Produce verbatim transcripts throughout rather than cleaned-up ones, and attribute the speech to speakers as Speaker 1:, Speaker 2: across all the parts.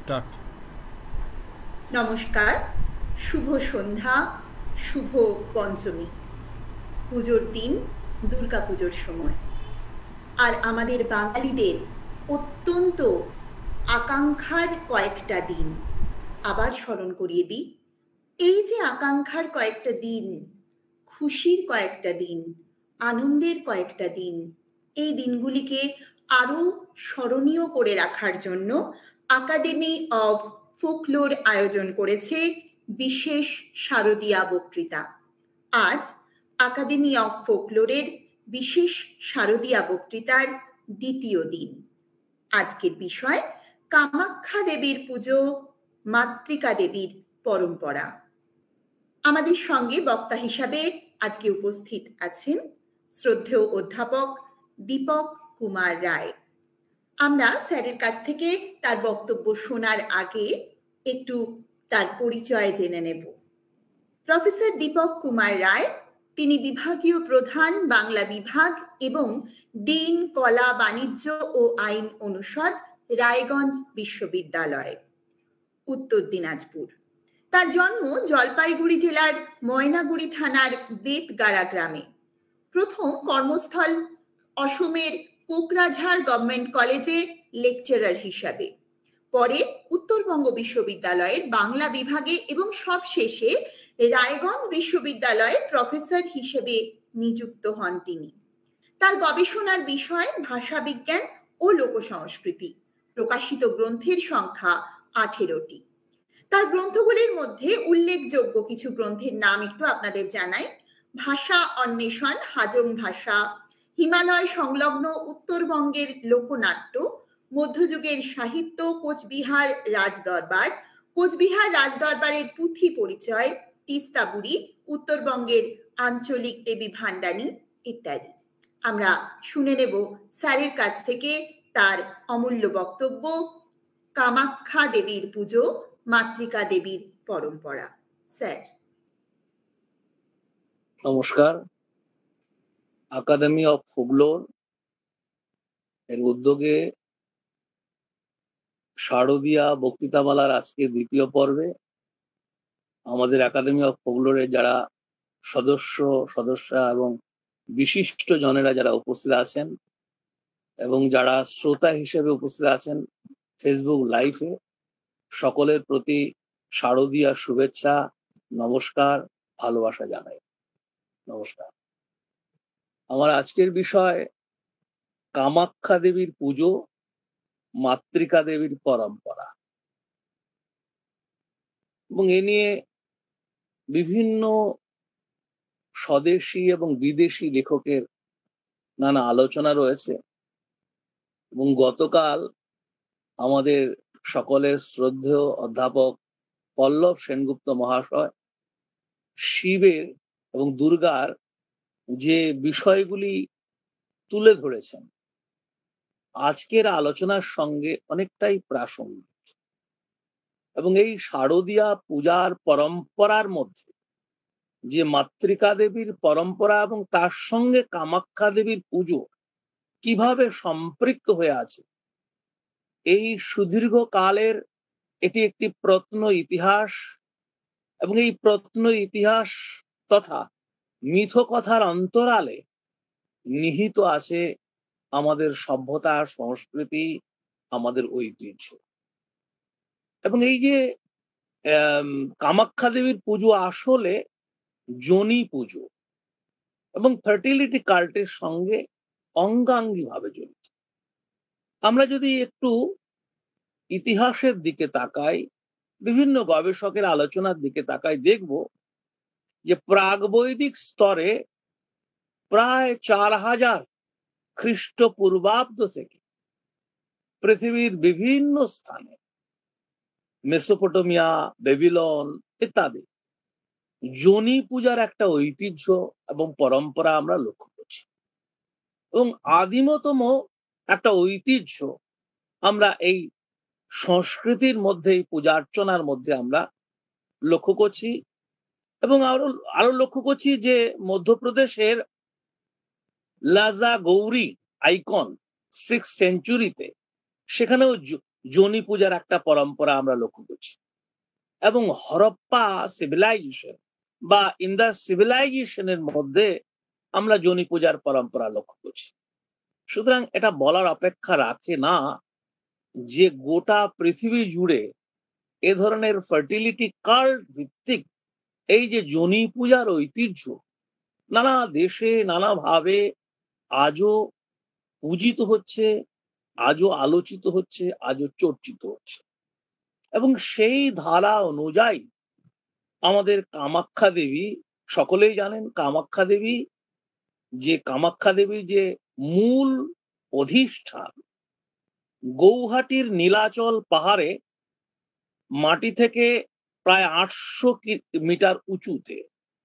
Speaker 1: Start.
Speaker 2: নমস্কার, শুভ সন্ধ্যা, শুভ পঞ্চমী। পুজোর দিন, দুর্গা পুজোর সময়। আর আমাদের বাঙালিদের অত্যন্ত আকাঙ্ক্ষার কয়েকটা দিন আবার স্মরণ করিয়ে দিই। এই যে আকাঙ্ক্ষার কয়েকটা দিন, খুশির কয়েকটা দিন, আনন্দের কয়েকটা দিন, এই দিনগুলিকে আরো স্মরণীয় করে রাখার জন্য একাডেমি অফ ফোকলোর আয়োজন করেছে বিশেষ শারদীয়া বক্তৃতা। আজ একাডেমি অফ ফোকলোরের বিশেষ শারদীয়া বক্তৃতার দ্বিতীয় দিন। আজকের বিষয় কামাখ্যা দেবীর পুজো, মাতৃকা দেবীর পরম্পরা। আমাদের সঙ্গে বক্তা হিসাবে আজকে উপস্থিত আছেন শ্রদ্ধেয় অধ্যাপক দীপক কুমার রায়। আমরা স্যারের কাছ থেকে তার বক্তব্য শোনার আগে একটু তার পরিচয় জেনে নেব। প্রফেসর দীপক কুমার রায়, তিনি বিভাগীয় প্রধান, বাংলা বিভাগ এবং ডিন, কলা, বাণিজ্য ও আইন অনুষদ, রায়গঞ্জ বিশ্ববিদ্যালয়, উত্তর দিনাজপুর। তার জন্ম জলপাইগুড়ি জেলার ময়নাগুড়ি থানার বেতগাড়া গ্রামে। প্রথম কর্মস্থল অসমের কোকরাঝাড় গভর্নমেন্ট কলেজে লেকচারার হিসাবে, পরে উত্তরবঙ্গ বিশ্ববিদ্যালয়ের বাংলা বিভাগে এবং সবশেষে রায়গঞ্জ বিশ্ববিদ্যালয়ে প্রফেসর হিসেবে নিযুক্ত হন তিনি। তার গবেষণার বিষয় ভাষাবিজ্ঞান ও লোকসংস্কৃতি। প্রকাশিত গ্রন্থের সংখ্যা আঠেরোটি। তার গ্রন্থগুলির মধ্যে উল্লেখযোগ্য কিছু গ্রন্থের নাম একটু আপনাদের জানাই। ভাষা অন্বেষণ, হাজং ভাষা, হিমালয় সংলগ্ন উত্তরবঙ্গের লোকনাট্য, মধ্যযুগের সাহিত্য, কোচবিহার রাজদরবার, কোচবিহার রাজদরবারের পুঁথি পরিচয়, তিস্তাবুড়ি, উত্তরবঙ্গের আঞ্চলিক দেবী ভান্ডানী ইত্যাদি। আমরা শুনে নেব স্যারের কাছ থেকে তার অমূল্য বক্তব্য, কামাখ্যা দেবীর পুজো, মাতৃকা দেবীর পরম্পরা। স্যার।
Speaker 3: নমস্কার। একাডেমি অফ ফোকলোর এর উদ্যোগে শারদীয়া বক্তৃতামালার আজকে দ্বিতীয় পর্বে আমাদের একাডেমি অফ ফোকলোরের যারা সদস্য সদস্যা এবং বিশিষ্ট জনেরা যারা উপস্থিত আছেন এবং যারা শ্রোতা হিসেবে উপস্থিত আছেন ফেসবুক লাইভে, সকলের প্রতি শারদীয়া শুভেচ্ছা, নমস্কার, ভালোবাসা জানাই। নমস্কার। আমার আজকের বিষয় কামাখ্যা দেবীর পুজো, মাতৃকা দেবীর পরম্পরা, এবং এ নিয়ে বিভিন্ন স্বদেশী এবং বিদেশি লেখকের নানা আলোচনা রয়েছে। এবং গতকাল আমাদের সকলের শ্রদ্ধেয় অধ্যাপক পল্লব সেনগুপ্ত মহাশয় শিবের এবং দুর্গার যে বিষয়গুলি তুলে ধরেছেন আজকের আলোচনার সঙ্গে অনেকটাই প্রাসঙ্গিক। এবং এই শারদীয়া পূজার পরম্পরার মধ্যে যে মাতৃকা দেবীর পরম্পরা এবং তার সঙ্গে কামাখ্যা দেবীর পুজো কিভাবে সম্পৃক্ত হয়ে আছে, এই সুদীর্ঘ কালের এটি একটি প্রত্ন ইতিহাস। এবং এই প্রত্ন ইতিহাস তথা মিথকথার অন্তরালে নিহিত আছে আমাদের সভ্যতা, সংস্কৃতি, আমাদের ঐতিহ্য। এবং এই যে কামাখ্যা দেবীর পুজো আসলে যোনি পুজো এবং ফার্টিলিটি কাল্টের সঙ্গে অঙ্গাঙ্গী ভাবে জড়িত। আমরা যদি একটু ইতিহাসের দিকে তাকাই, বিভিন্ন গবেষকের আলোচনার দিকে তাকাই, দেখব যে প্রাগবৈদিক স্তরে প্রায় চার হাজার খ্রিস্টপূর্বাব্দ থেকে পৃথিবীর বিভিন্ন স্থানে, মেসোপটেমিয়া, বেবিলন ইত্যাদি, যোনি পূজার একটা ঐতিহ্য এবং পরম্পরা আমরা লক্ষ্য করছি। এবং আদিমতম একটা ঐতিহ্য আমরা এই সংস্কৃতির মধ্যে, এই পূজার্চনার মধ্যে আমরা লক্ষ্য করছি। এবং আরো আরো লক্ষ্য করছি যে মধ্যপ্রদেশের লাজা গৌরী আইকন সিক্স সেঞ্চুরিতে, সেখানেও যোনি পূজার একটা পরম্পরা আমরা লক্ষ্য করছি। এবং হরপ্পা সিভিলাইজেশন বা ইন্দাস সিভিলাইজেশনের মধ্যে আমরা যোনি পূজার পরম্পরা লক্ষ্য করছি। সুতরাং এটা বলার অপেক্ষা রাখে না যে গোটা পৃথিবী জুড়ে এ ধরনের ফার্টিলিটি কাল্ট ভিত্তিক এই যে যোনি পূজার ঐতিহ্য নানা দেশে নানাভাবে আজও পূজিত হচ্ছে, আজও আলোচিত হচ্ছে, আজও চর্চিত হচ্ছে। এবং সেই ধারা অনুযায়ী আমাদের কামাখ্যা দেবী, সকলেই জানেন কামাখ্যা দেবী, যে কামাখ্যা দেবীর যে মূল অধিষ্ঠান গৌহাটির নীলাচল পাহাড়ে মাটি থেকে প্রায় আটশো মিটার উঁচুতে।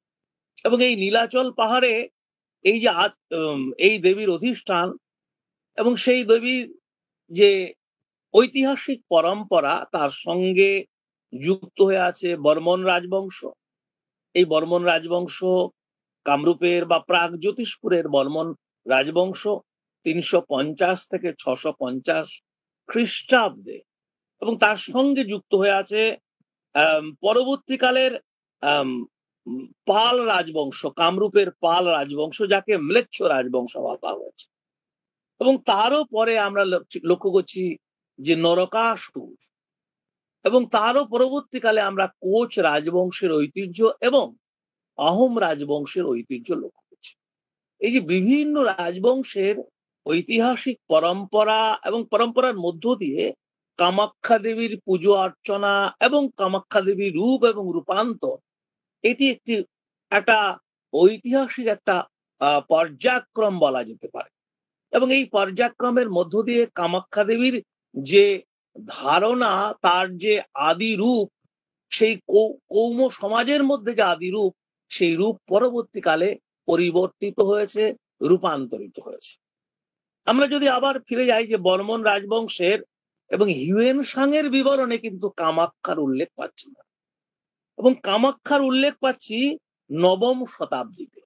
Speaker 3: এবং এই নীলাচল পাহাড়ে এই যে এই দেবীর অধিষ্ঠান এবং সেই দেবীর যে ঐতিহাসিক পরম্পরা তার সঙ্গে যুক্ত হয়ে আছে বর্মন রাজবংশ। এই বর্মন রাজবংশ কামরূপের বা প্রাগ জ্যোতিষপুরের বর্মন রাজবংশ তিনশো পঞ্চাশ থেকে ছশো পঞ্চাশ খ্রিস্টাব্দে, এবং তার সঙ্গে যুক্ত হয়ে আছে আহ পরবর্তীকালের আহ পাল রাজবংশ, কামরূপের পাল রাজবংশ, যাকে ম্লেচ্ছ রাজবংশ বলা হয়েছে। এবং তারও পরে আমরা লক্ষ্য করছি যে নরকাসুর, এবং তারও পরবর্তীকালে আমরা কোচ রাজবংশের ঐতিহ্য এবং আহোম রাজবংশের ঐতিহ্য লক্ষ্য করছি। এই যে বিভিন্ন রাজবংশের ঐতিহাসিক পরম্পরা এবং পরম্পরার মধ্য দিয়ে কামাখ্যা দেবীর পুজো অর্চনা এবং কামাখ্যা দেবীর রূপ এবং রূপান্তর, এটি একটি একটা ঐতিহাসিক একটা আহ পর্যায়ক্রম বলা যেতে পারে। এবং এই পর্যায়ক্রমের মধ্য দিয়ে কামাখ্যা দেবীর যে ধারণা, তার যে আদি রূপ, সেই কৌম সমাজের মধ্যে যে আদি রূপ, সেই রূপ পরবর্তীকালে পরিবর্তিত হয়েছে, রূপান্তরিত হয়েছে। আমরা যদি আবার ফিরে যাই যে বর্মন রাজবংশের এবং হিউয়েন সাংয়ের বিবরণে কিন্তু কামাখ্যার উল্লেখ পাচ্ছি না, এবং কামাখ্যার উল্লেখ পাচ্ছি নবম শতাব্দীতে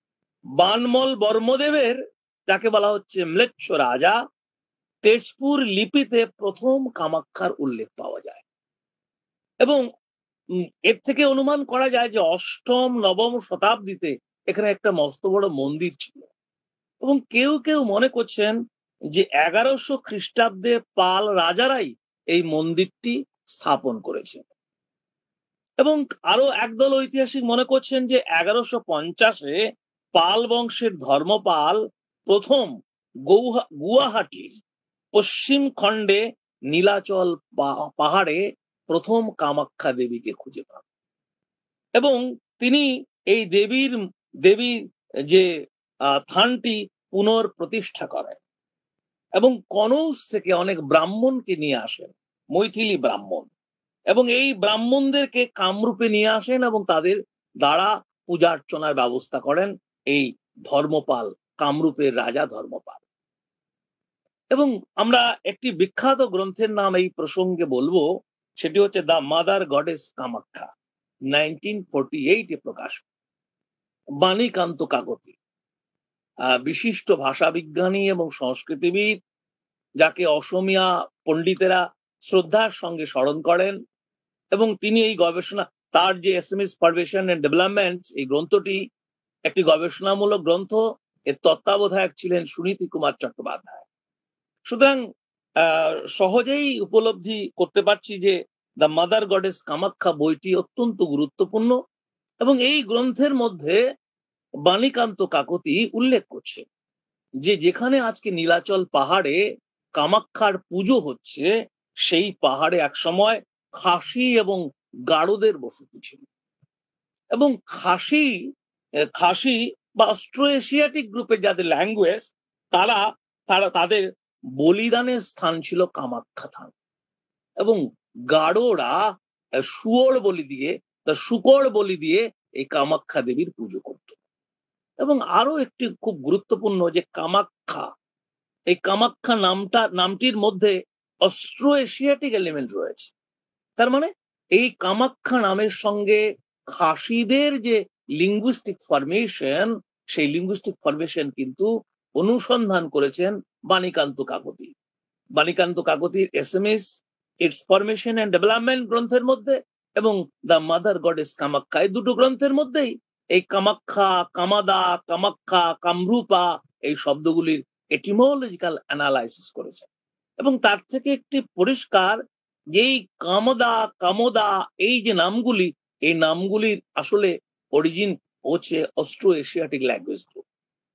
Speaker 3: বানমল বর্মদেবের, যাকে বলা হচ্ছে ম্লেচ্ছ রাজা, তেজপুর লিপিতে প্রথম কামাখ্যার উল্লেখ পাওয়া যায়। এবং এর থেকে অনুমান করা যায় যে অষ্টম নবম শতাব্দীতে এখানে একটা মস্ত বড় মন্দির ছিল। এবং কেউ কেউ মনে করছেন যে এগারোশো খ্রিস্টাব্দে পাল রাজারাই এই মন্দিরটি স্থাপন করেছে। এবং আরো একদল ঐতিহাসিক মনে করছেন যে এগারোশো পঞ্চাশে পাল বংশের ধর্মপাল প্রথম গুয়াহাটির পশ্চিম খণ্ডে নীলাচল পাহাড়ে প্রথম কামাখ্যা দেবীকে খুঁজে পান, এবং তিনি এই দেবীর দেবীর যে থানটি পুনঃপ্রতিষ্ঠা করেন এবং কনৌজ থেকে অনেক ব্রাহ্মণকে নিয়ে আসেন, মৈথিলি ব্রাহ্মণ, এবং এই ব্রাহ্মণদেরকে কামরূপে নিয়ে আসেন এবং তাদের দ্বারা পূজা অর্চনার ব্যবস্থা করেন এই ধর্মপাল, কামরূপের রাজা ধর্মপাল। এবং আমরা একটি বিখ্যাত গ্রন্থের নাম এই প্রসঙ্গে বলবো, সেটি হচ্ছে the mother goddess Kamakhya, nineteen forty এইটে প্রকাশ, বাণীকান্ত কাকতি, বিশিষ্ট ভাষাবিজ্ঞানী এবং সংস্কৃতিবিদ, যাকে অসমীয়া পণ্ডিতেরা শ্রদ্ধার সঙ্গে স্মরণ করেন। এবং তিনি এই গবেষণা, তার যে এসএমএস পারভেশন এন্ড ডেভেলপমেন্ট, এই গ্রন্থটি একটি গবেষণামূলক গ্রন্থ, এর তত্ত্বাবধায়ক ছিলেন সুনীতি কুমার চট্টোপাধ্যায়। সুতরাং আহ সহজেই উপলব্ধি করতে পারছি যে দ্য মাদার গডেস কামাখ্যা বইটি অত্যন্ত গুরুত্বপূর্ণ, এবং এই গ্রন্থের মধ্যে বাণীকান্ত কাকতি উল্লেখ করছে যে যেখানে আজকে নীলাচল পাহাড়ে কামাখ্যার পুজো হচ্ছে, সেই পাহাড়ে একসময় খাসি এবং গারোদের বসতি ছিল। এবং খাসি খাসি বা অস্ট্রো এশিয়াটিক গ্রুপের যাদের ল্যাঙ্গুয়েজ, তারা তারা তাদের বলিদানের স্থান ছিল কামাখ্যা ধাম, এবং গাড়োরা শুয়োর বলি দিয়ে, শুকর বলি দিয়ে এই কামাখ্যা দেবীর পুজো করত। এবং আরো একটি খুব গুরুত্বপূর্ণ যে কামাখ্যা, এই কামাখ্যা নামটা নামটির মধ্যে অস্ট্রো এশিয়াটিক এলিমেন্ট রয়েছে। তার মানে এই কামাখ্যা নামের সঙ্গে খাসিদের যে লিঙ্গুইস্টিক ফরমেশন, সেই লিঙ্গুইস্টিক ফরমেশন কিন্তু অনুসন্ধান করেছেন বাণীকান্ত কাকতি। বাণীকান্ত কাকতির Assamese its formation and development গ্রন্থের মধ্যে এবং দ্য মাদার গডেস কামাখ্যা, এই দুটো গ্রন্থের মধ্যেই এই কামাখ্যা, কামাদা, কামাখ্যা, কামরূপা এই শব্দগুলির এটিমোলজিক্যাল অ্যানালাইসিস করেছে এবং তার থেকে একটি পরিষ্কার যে এই কামদা, কামোদা এই যে নামগুলি, এই নামগুলির আসলে অরিজিন হচ্ছে অস্ট্রো এশিয়াটিক ল্যাঙ্গুয়েজ গ্রুপ।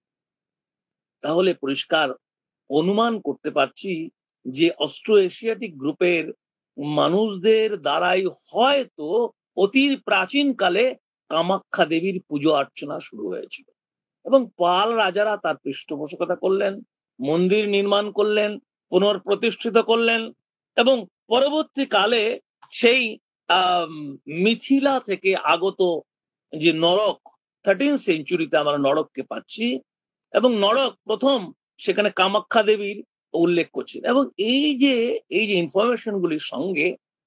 Speaker 3: তাহলে পরিষ্কার অনুমান করতে পারছি যে অস্ট্রো এশিয়াটিক গ্রুপের মানুষদের দ্বারাই হয়তো অতি প্রাচীনকালে কামাখ্যা দেবীর পুজো অর্চনা শুরু হয়েছিল এবং পাল রাজারা তার পৃষ্ঠপোষকতা করলেন, মন্দির নির্মাণ করলেন, পুনঃপ্রতিষ্ঠিত করলেন এবং পরবর্তীকালে সেই আহ মিথিলা থেকে আগত যে নরক, থার্টিন সেঞ্চুরিতে আমরা নরককে পাচ্ছি এবং নরক প্রথম সেখানে কামাখ্যা দেবীর উল্লেখ করছেন এবং এই যে এই যে ইনফরমেশন গুলির সঙ্গে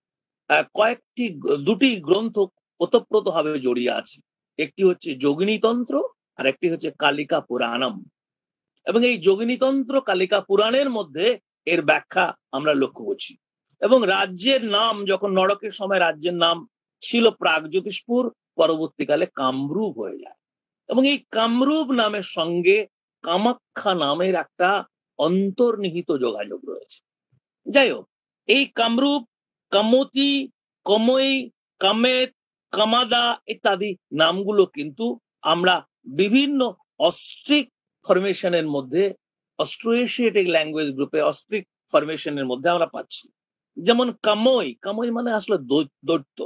Speaker 3: কয়েকটি দুটি গ্রন্থ ওতপ্রোতভাবে জড়িয়ে আছে। একটি হচ্ছে যোগিনীতন্ত্র আর একটি হচ্ছে কালিকা পুরাণম এবং এই যোগিনীতন্ত্র কালিকা পুরাণের মধ্যে এর ব্যাখ্যা আমরা লক্ষ্য করছি এবং রাজ্যের নাম যখন নরকের সময় রাজ্যের নাম ছিল প্রাগজ্যোতিষপুর, পরবর্তীকালে কামরূপ হয়ে যায় এবং এই কামরূপ নামের সঙ্গে কামাখ্যা নামের একটা অন্তর্নিহিত যোগাযোগ রয়েছে। যাই হোক, এই কামরূপ, কামতি, কমই, কামেত, কামাদা ইত্যাদি নামগুলো কিন্তু আমরা বিভিন্ন অস্ট্রিক ফরমেশনের মধ্যে, অস্ট্রো এশিয়াটিক ল্যাঙ্গুয়েজ গ্রুপে অস্ট্রিক ফরমেশনের মধ্যে আমরা পাচ্ছি। যেমন কামই, কামই মানে আসলে দৈত্য।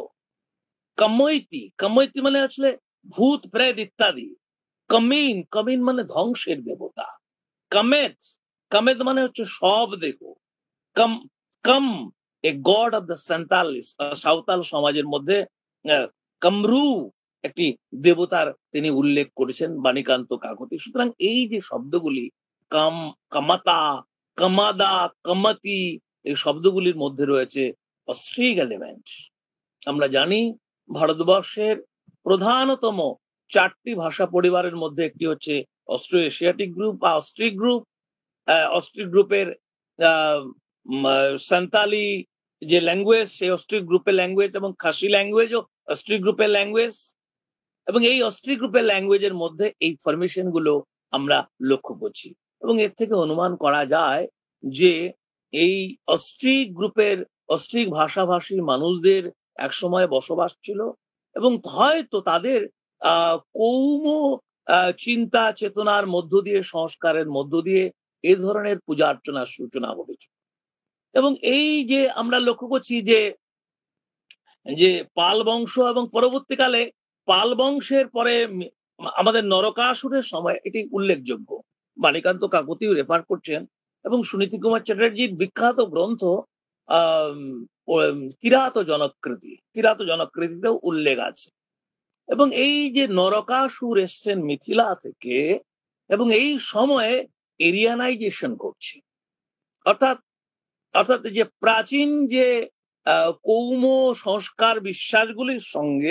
Speaker 3: কামৈতি, কামৈতি মানে আসলে ভূত প্রেত ইত্যাদি। কমিন, কমিন মানে ধ্বংসের দেবতা। কামেত, কামেত মানে হচ্ছে সব দেহ। কম, কম a god of the Santalis, Santhal সমাজের মধ্যে কামরু একটি দেবতার তিনি উল্লেখ করেছেন বাণীকান্ত কাকতি। সুতরাং এই যে শব্দগুলি কাম, কামাতা, কামাদা, কামাতি, এই শব্দগুলির মধ্যে রয়েছে অস্ট্রিক এলিমেন্ট। আমরা জানি ভারতবর্ষের প্রধানতম চারটি ভাষা পরিবারের মধ্যে একটি হচ্ছে অস্ট্রো এশিয়াটিক গ্রুপ বা অস্ট্রিক গ্রুপ। অস্ট্রিক গ্রুপের আহ সান্তালি যে ল্যাঙ্গুয়েজ, সেই অস্ট্রিক গ্রুপের ল্যাঙ্গুয়েজ এবং খাসি ল্যাঙ্গুয়েজও অস্ট্রিক গ্রুপের ল্যাঙ্গুয়েজ এবং এই অস্ট্রিক গ্রুপের ল্যাঙ্গুয়েজের মধ্যে এই ফরমেশন গুলো আমরা লক্ষ্য করছি এবং এর থেকে অনুমান করা যায় যে এই অস্ট্রিক গ্রুপের অস্ট্রিক ভাষাভাষী মানুষদের একসময় বসবাস ছিল এবং হয়তো তাদের আহ কৌম আহ চিন্তা চেতনার মধ্য দিয়ে, সংস্কারের মধ্য দিয়ে এ ধরনের পূজা অর্চনার সূচনা ঘটেছে এবং এই যে আমরা লক্ষ্য করছি যে যে পাল বংশ এবং পরবর্তীকালে পাল বংশের পরে আমাদের নরকাসুরের সময় এটি উল্লেখযোগ্য। বাণীকান্ত কাকতিও রেফার করছেন এবং সুনীতি কুমার চ্যাটার্জির বিখ্যাত গ্রন্থ আহ কিরাত জনকৃতি, কিরাত জনকৃতিতেও উল্লেখ আছে এবং এই যে নরকাসুর এসছেন মিথিলা থেকে এবং এই সময়ে এরিয়ানাইজেশন করছে, অর্থাৎ অর্থাৎ যে প্রাচীন যে কৌম সংস্কার বিশ্বাসগুলির সঙ্গে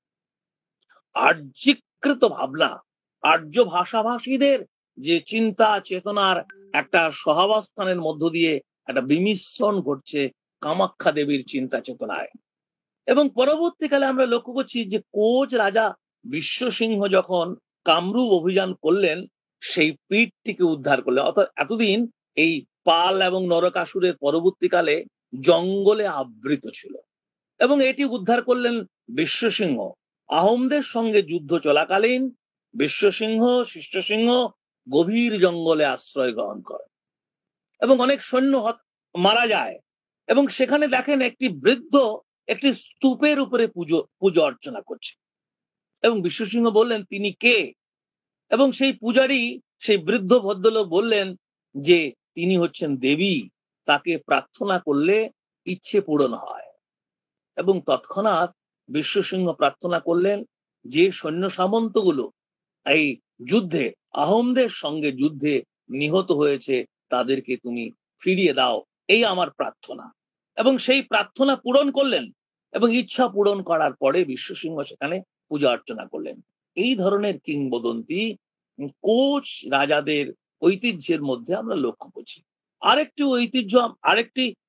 Speaker 3: আর্যিকৃত ভাবনা, আর্য ভাষাভাষীদের যে চিন্তা চেতনার একটা সহাবস্থানের মধ্য দিয়ে একটা বিমিশ্রণ ঘটছে কামাখ্যা দেবীর চিন্তা চেতনায় এবং পরবর্তীকালে আমরা লক্ষ্য করছি যে কোচ রাজা বিশ্বসিংহ যখন কামরূপ অভিযান করলেন, সেই পীঠটিকে উদ্ধার করলেন। অর্থাৎ এতদিন এই পাল এবং নরকাসুরের পরবর্তীকালে জঙ্গলে আবৃত ছিল এবং এটি উদ্ধার করলেন বিশ্বসিংহ। আহোমদের সঙ্গে যুদ্ধ চলাকালীন বিশ্বসিংহ, শিষ্যসিংহ গভীর জঙ্গলে আশ্রয় গ্রহণ করেন এবং অনেক সৈন্য মারা যায় এবং সেখানে দেখেন একটি বৃদ্ধ একটি স্তূপের উপরে পুজো পুজো অর্চনা করছে এবং বিশ্বসিংহ বললেন তিনি কে এবং সেই পূজারী, সেই বৃদ্ধ ভদ্রলোক বললেন যে তিনি হচ্ছেন দেবী, তাকে প্রার্থনা করলে ইচ্ছে পূরণ হয় এবং তৎক্ষণাৎ বিশ্বসিংহ প্রার্থনা করলেন যে সৈন্য সামন্তগুলো এই যুদ্ধে আহোমদের সঙ্গে যুদ্ধে নিহত হয়েছে তাদেরকে তুমি ফিরিয়ে দাও, এই আমার প্রার্থনা এবং সেই প্রার্থনা পূরণ করলেন এবং ইচ্ছা পূরণ করার পরে বিশ্বসিংহ সেখানে পূজা অর্চনা করলেন। এই ধরনের কিংবদন্তি কোচ রাজাদের ঐতিহ্যের মধ্যে আমরা লক্ষ্য করছি। আরেকটি ঐতিহ্য, আরেকটি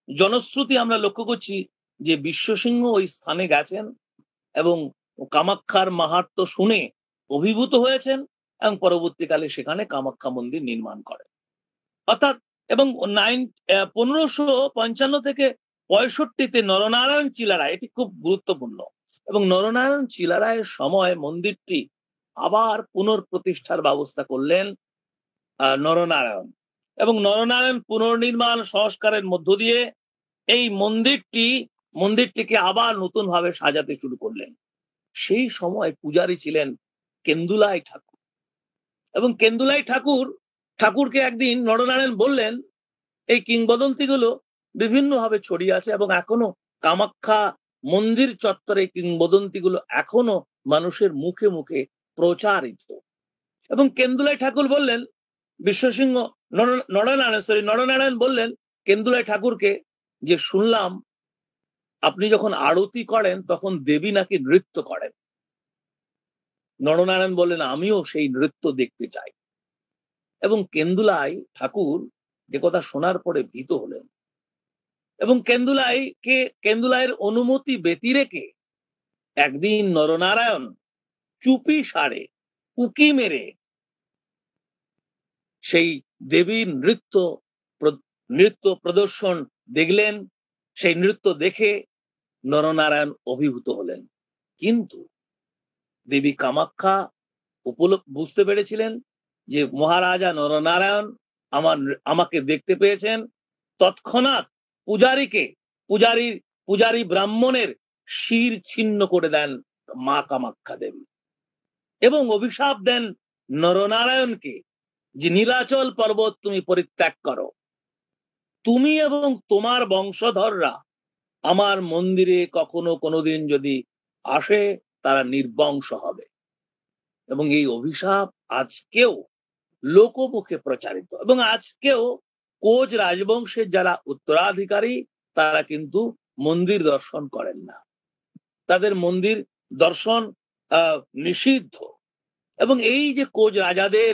Speaker 3: জনশ্রুতি আমরা লক্ষ্য করছি যে বিশ্বসিংহ ওই স্থানে গেছেন এবং কামাখ্যার মাহাত্ম্য শুনে অভিভূত হয়েছেন এবং পরবর্তীকালে সেখানে কামাখ্যা মন্দির নির্মাণ করেন। অর্থাৎ এবং নাইন পনেরোশো পঞ্চান্ন থেকে পঁয়ষট্টিতে নরনারায়ণ চিলারায়, এটি খুব গুরুত্বপূর্ণ, এবং নরনারায়ণ চিলারায়ের সময় মন্দিরটি আবার পুনঃপ্রতিষ্ঠার ব্যবস্থা করলেন আহ নরনারায়ণ, এবং নরনারায়ণ পুনর্নির্মাণ সংস্কারের মধ্য দিয়ে এই মন্দিরটি মন্দিরটিকে আবার নতুন ভাবে সাজাতে শুরু করলেন। সেই সময় পূজারী ছিলেন কেন্দুলাই ঠাকুর, এবং কেন্দুলাই ঠাকুর ঠাকুরকে একদিন নরনারায়ণ বললেন, এই কিংবদন্তিগুলো বিভিন্নভাবে ছড়িয়ে আছে এবং এখনো কামাখ্যা মন্দির চত্বরে কিংবদন্তিগুলো এখনো মানুষের মুখে মুখে প্রচারিত। এবং কেন্দুলাই ঠাকুর বললেন, বিশ্বসিংহ নরনারায়ণ সরি নরনারায়ণ বললেন কেন্দুলাই ঠাকুরকে যে শুনলাম আপনি যখন আরতি করেন তখন দেবী নাকি নৃত্য করেন। নরনারায়ণ বললেন, আমিও সেই নৃত্য দেখতে চাই। এবং কেন্দুলাই ঠাকুর এ কথা শোনার পরে ভীত হলেন, এবং কেন্দুলাই কে কেন্দুলাইয়ের অনুমতি ব্যতি রেখে একদিন নরনারায়ণ চুপি সারে উকি মেরে সেই দেবীর নৃত্য নৃত্য প্রদর্শন দেখলেন। সেই নৃত্য দেখে নরনারায়ণ অভিভূত হলেন, কিন্তু দেবী কামাখ্যা উপলব্ধি বুঝতে পেরেছিলেন যে মহারাজা নরনারায়ণ আমার আমাকে দেখতে পেয়েছেন। তৎক্ষণাৎ পূজারীকে পূজারীর পূজারী ব্রাহ্মণের শির ছিন্ন করে দেন মা কামাখ্যা দেবী, এবং অভিশাপ দেন নরনারায়ণকে যে নীলাচল পর্বত তুমি পরিত্যাগ করো, তুমি এবং তোমার বংশধররা আমার মন্দিরে কখনো কোনোদিন যদি আসে তারা নির্বংশ হবে। এবং এই অভিশাপ আজকেও লোকমুখে প্রচারিত, এবং আজকেও কোচ রাজবংশের যারা উত্তরাধিকারী তারা কিন্তু মন্দির দর্শন করেন না, তাদের মন্দির দর্শন আহ নিষিদ্ধ। এবং এই যে কোচ রাজাদের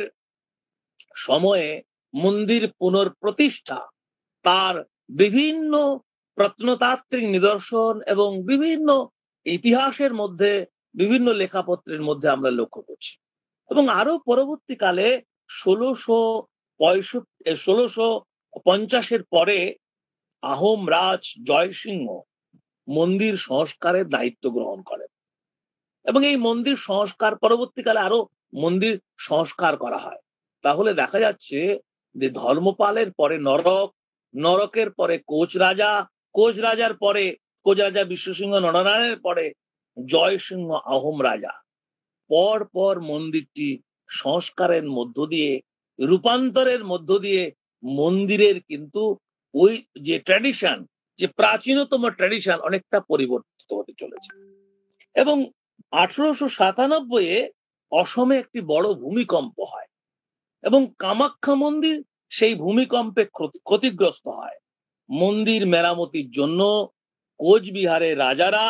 Speaker 3: সময়ে মন্দির পুনঃপ্রতিষ্ঠা, তার বিভিন্ন প্রত্নতাত্ত্বিক নিদর্শন এবং বিভিন্ন ইতিহাসের মধ্যে বিভিন্ন লেখাপত্রের মধ্যে আমরা লক্ষ্য করছি। এবং আরো পরবর্তীকালে ষোলোশো পঁয়ষট্টি ষোলোশো পঞ্চাশের পরে আহোম রাজ জয়সিংহ মন্দির সংস্কারের দায়িত্ব গ্রহণ করেন, এবং এই মন্দির সংস্কার পরবর্তীকালে আরো মন্দির সংস্কার করা হয়। তাহলে দেখা যাচ্ছে যে ধর্মপালের পরে নরক, নরকের পরে কোচ রাজা, কোচ রাজার পরে কোচ রাজা বিশ্বসিংহ নরনারায়ণের পরে জয়সিংহ আহোম রাজা পর পর মন্দিরটি সংস্কারের মধ্য দিয়ে, রূপান্তরের মধ্য দিয়ে মন্দিরের কিন্তু ওই যে ট্র্যাডিশন, যে প্রাচীনতম ট্র্যাডিশন অনেকটা পরিবর্তিত হতে চলেছে। এবং আঠারোশো সাতানব্বই এ অসমে একটি বড় ভূমিকম্প হয়, এবং কামাখ্যা মন্দির সেই ভূমিকম্পে ক্ষতিগ্রস্ত হয়। মন্দির মেরামতির জন্য কোচবিহারের রাজারা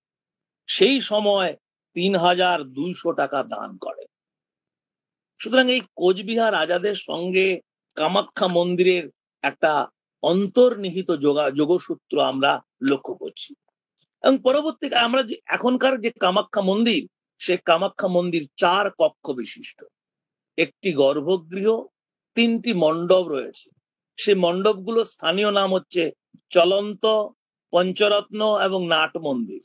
Speaker 3: সেই সময় তিন হাজার দুইশো টাকা দান করে। সুতরাং এই কোচবিহার রাজাদের সঙ্গে কামাখ্যা মন্দিরের একটা অন্তর্নিহিত যোগা যোগসূত্র আমরা লক্ষ্য করছি। এবং পরবর্তীকালে আমরা যে এখনকার যে কামাখ্যা মন্দির, সে কামাখ্যা মন্দির চার কক্ষ বিশিষ্ট, একটি গর্ভগৃহ, তিনটি মণ্ডপ রয়েছে। সে মণ্ডপগুলো স্থানীয় নাম হচ্ছে চলন্ত, পঞ্চরত্ন এবং নাট মন্দির।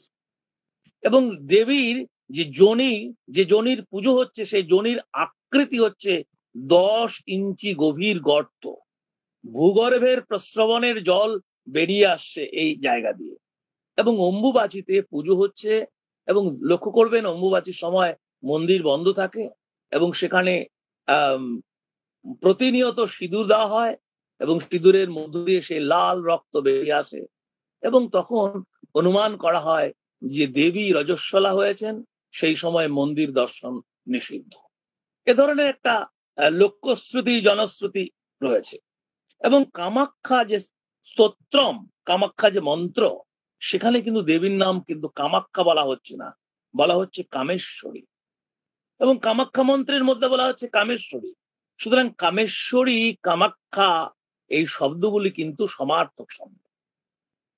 Speaker 3: এবং দেবীর যে যোনি, যে যোনির পুজো হচ্ছে, সেই যোনির আকৃতি হচ্ছে দশ ইঞ্চি গভীর গর্ত, ভূগর্ভের প্রস্রবণের জল বেরিয়ে আসছে এই জায়গা দিয়ে। এবং অম্বুবাচীতে পুজো হচ্ছে, এবং লক্ষ্য করবেন অম্বুবাচীর সময় মন্দির বন্ধ থাকে এবং সেখানে আহ প্রতিনিয়ত সিঁদুর দেওয়া হয়, এবং সিঁদুরের মধ্য দিয়ে সেই লাল রক্ত বেরিয়ে আসে, এবং তখন অনুমান করা হয় যে দেবী রজস্বলা হয়েছেন, সেই সময় মন্দির দর্শন নিষিদ্ধ। এ ধরনের একটা লোকশ্রুতি জনশ্রুতি রয়েছে। এবং কামাখ্যা যে স্তোত্রম, কামাখ্যা যে মন্ত্র, সেখানে কিন্তু দেবীর নাম কিন্তু কামাখ্যা বলা হচ্ছে না, বলা হচ্ছে কামেশ্বরী। এবং কামাখ্যা মন্ত্রের মধ্যে বলা হচ্ছে কামেশ্বরী। সুতরাং কামেশ্বরী, কামাখ্যা এই শব্দগুলি কিন্তু সমার্থক শব্দ।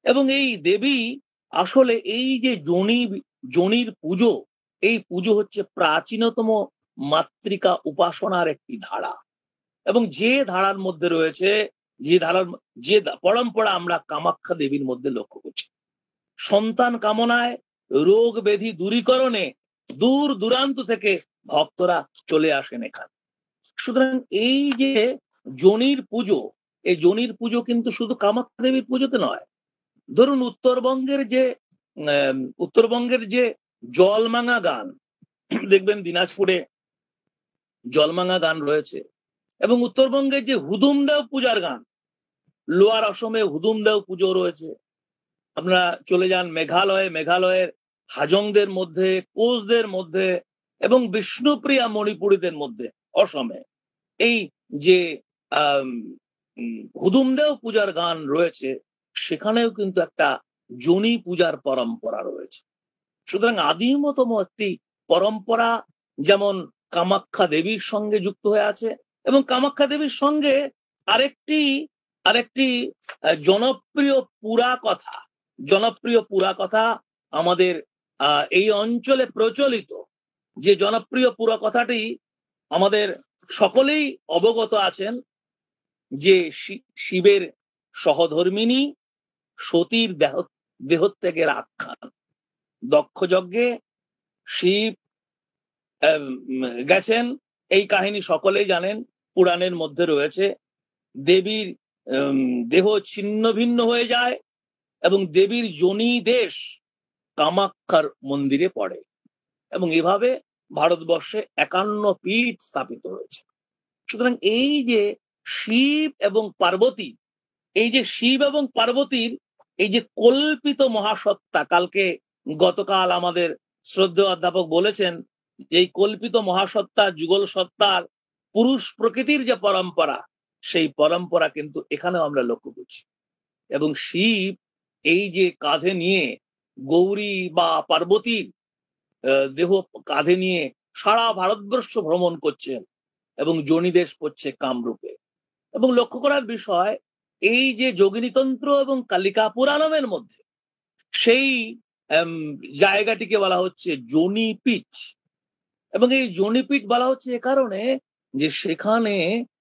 Speaker 3: এবং এই দেবী আসলে এই যে জনি জনির পুজো, এই পুজো হচ্ছে প্রাচীনতম মাতৃকা উপাসনার একটি ধারা, এবং যে ধারার মধ্যে রয়েছে, যে ধারার যে পরম্পরা আমরা কামাখ্যা দেবীর মধ্যে লক্ষ্য করছি। সন্তান কামনায়, রোগ ব্যাধি দূরীকরণে দূর দূরান্ত থেকে ভক্তরা চলে আসেন এখানে। সুতরাং এই যে জনির পুজো, এই জনির পুজো কিন্তু শুধু কামাখ্যা দেবীর পুজোতে নয়। ধরুন উত্তরবঙ্গের যে উত্তরবঙ্গের যে জলমাঙা গান, দেখবেন দিনাজপুরে জলমাঙা গান রয়েছে, এবং উত্তরবঙ্গের যে হুদুমদেও পূজার গান, লোয়ার অসমে হুদুমদেও পুজো রয়েছে। আপনারা চলে যান মেঘালয়ে, মেঘালয়ের হাজংদের মধ্যে, কোচদের মধ্যে, এবং বিষ্ণুপ্রিয়া মণিপুরীদের মধ্যে অসমে এই যে আহ হুদুমদেও পূজার গান রয়েছে, সেখানেও কিন্তু একটা জনি পূজার পরম্পরা রয়েছে। সুতরাং আদিমতম একটি পরম্পরা যেমন কামাখ্যা দেবীর সঙ্গে যুক্ত হয়ে আছে, এবং কামাখ্যা দেবীর সঙ্গে আরেকটি আরেকটি জনপ্রিয় পুরা কথা জনপ্রিয় পুরা কথা আমাদের আহ এই অঞ্চলে প্রচলিত, যে জনপ্রিয় পুরা কথাটি আমাদের সকলেই অবগত আছেন, যে শিবের সহধর্মিণী সতীর দেহ দেহত্যাগের আখ্যান। দক্ষ যজ্ঞে শিব গেছেন, এই কাহিনী সকলেই জানেন, পুরাণের মধ্যে রয়েছে। দেবীর দেহ ছিন্ন ভিন্ন হয়ে যায় এবং দেবীর যোনি দেশ কামাখ্যার মন্দিরে পড়ে, এবং এভাবে ভারতবর্ষে একান্ন পীঠ স্থাপিত হয়েছে। সুতরাং এই যে শিব এবং পার্বতী, এই যে শিব এবং পার্বতীর এই যে কল্পিত মহাসত্তা, কালকে গতকাল আমাদের শ্রদ্ধেয় অধ্যাপক বলেছেন, এই কল্পিত মহাসত্তা, যুগল সত্তার পুরুষ প্রকৃতির যে পরম্পরা, সেই পরম্পরা কিন্তু এখানেও আমরা লক্ষ্য করছি। এবং শিব এই যে কাঁধে নিয়ে গৌরী বা পার্বতীর দেহ কাঁধে নিয়ে সারা ভারতবর্ষ ভ্রমণ করছেন, এবং যোনিদেশ পড়ছে কামরূপে। এবং লক্ষ্য করার বিষয়, এই যে যোগিনীতন্ত্র এবং কালিকা পুরাণমের মধ্যে সেই জায়গাটিকে বলা হচ্ছে যোনিপীঠ, এবং এই যোনিপীঠ বলা হচ্ছে এ কারণে যে সেখানে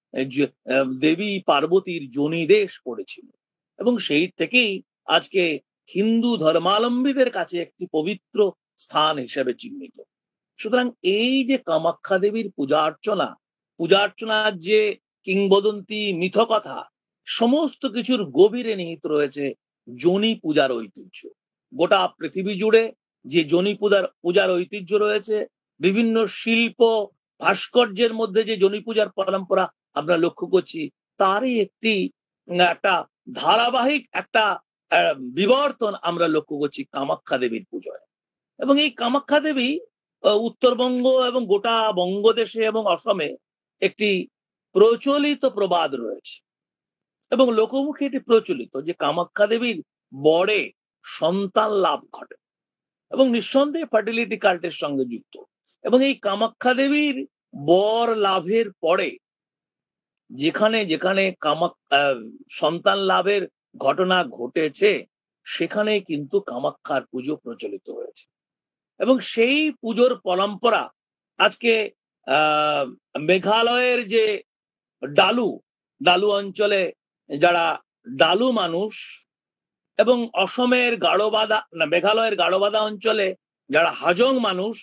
Speaker 3: দেবী পার্বতীর যোনিদেশ পড়েছিল, এবং সেই থেকেই আজকে হিন্দু ধর্মাবলম্বীদের কাছে একটি পবিত্র স্থান হিসেবে চিহ্নিত। সুতরাং এই যে কামাখ্যা দেবীর পূজা অর্চনা, পূজা অর্চনার যে কিংবদন্তি মিথকথা, সমস্ত কিছুর গভীরে নিহিত রয়েছে যোনি পূজার ঐতিহ্য। গোটা পৃথিবী জুড়ে যে যোনি পূজার পূজার ঐতিহ্য রয়েছে, বিভিন্ন শিল্প ভাস্কর্যের মধ্যে যে যোনি পূজার পরম্পরা আমরা লক্ষ্য করছি, তারই একটি একটা ধারাবাহিক একটা বিবর্তন আমরা লক্ষ্য করছি কামাখ্যা দেবীর পুজোয়। এবং এই কামাখ্যা দেবী উত্তরবঙ্গ এবং গোটা বঙ্গদেশে এবং অসমে একটি প্রচলিত প্রবাদ রয়েছে, এবং লোকমুখে এটি প্রচলিত যে কামাখ্যা দেবীর বরে সন্তান লাভ ঘটে, এবং নিঃসন্দেহে ফার্টিলিটি কাল্টের সঙ্গে যুক্ত। এবং এই কামাখ্যা দেবীর বর লাভের পরে যেখানে যেখানে কামাখ্যা সন্তান লাভের ঘটনা ঘটেছে, সেখানে কিন্তু কামাখ্যার পুজো প্রচলিত হয়েছে। এবং সেই পুজোর পরম্পরা আজকে আহ মেঘালয়ের যে ডালু ডালু অঞ্চলে যারা ডালু মানুষ, এবং অসমের গাড়োবাদা না মেঘালয়ের গাড়োবাদা অঞ্চলে যারা হাজং মানুষ,